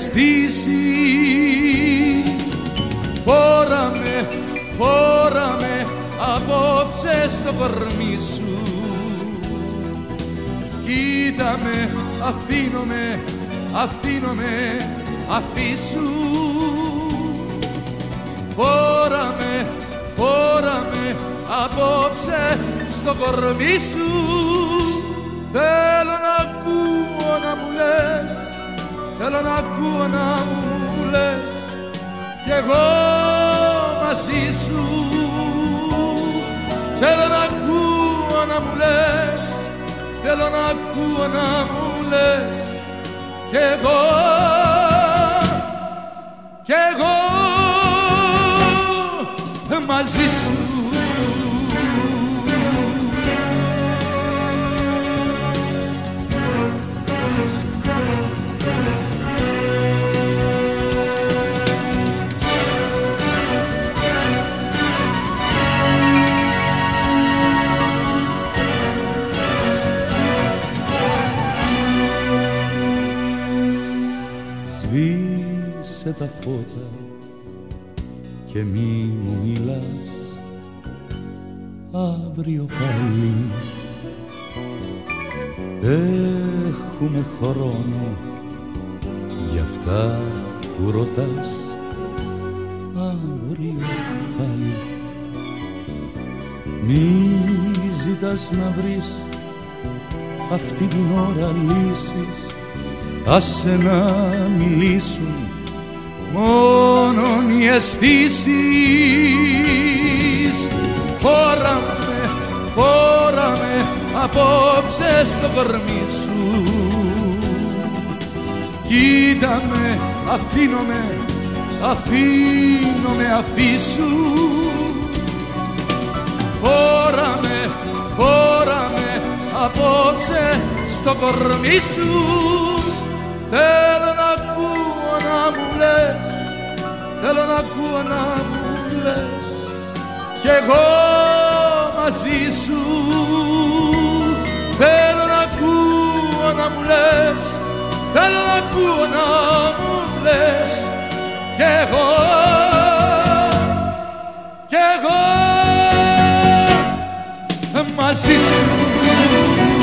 αισθήσεις. Φόραμε, φόραμε απόψε στο κορμί σου, κοίτα με, αφήνομαι, αφήνομαι, αφήσου. Φόραμε, φόραμε απόψε στο κορμί σου. Θέλω να ακούω να μου λες, θέλω να ακούω να μου λες κι εγώ μαζί σου. Θέλω να ακούω να μου λες, θέλω να ακούω να μου λες κι εγώ μαζί σου. Σβήσε τα φώτα και μη μου μιλάς αύριο πάλι. Έχουμε χρόνο για αυτά που ρωτάς αύριο πάλι. Μη ζητάς να βρεις αυτή την ώρα λύσεις, άσε να μιλήσουν μόνον οι αισθήσεις. Φόραμε, φόραμε απόψε στο κορμί σου, κοίτα με, αφήνομαι, αφήνομαι, αφήσου. Φόραμε, φόραμε απόψε στο κορμί σου. Θέλω να ακούω να μου λες, θέλω να ακούω να μου λες κι εγώ μαζί σου. Θέλω να ακούω να μου λες, θέλω να ακούω να μου λες κι εγώ μαζί σου.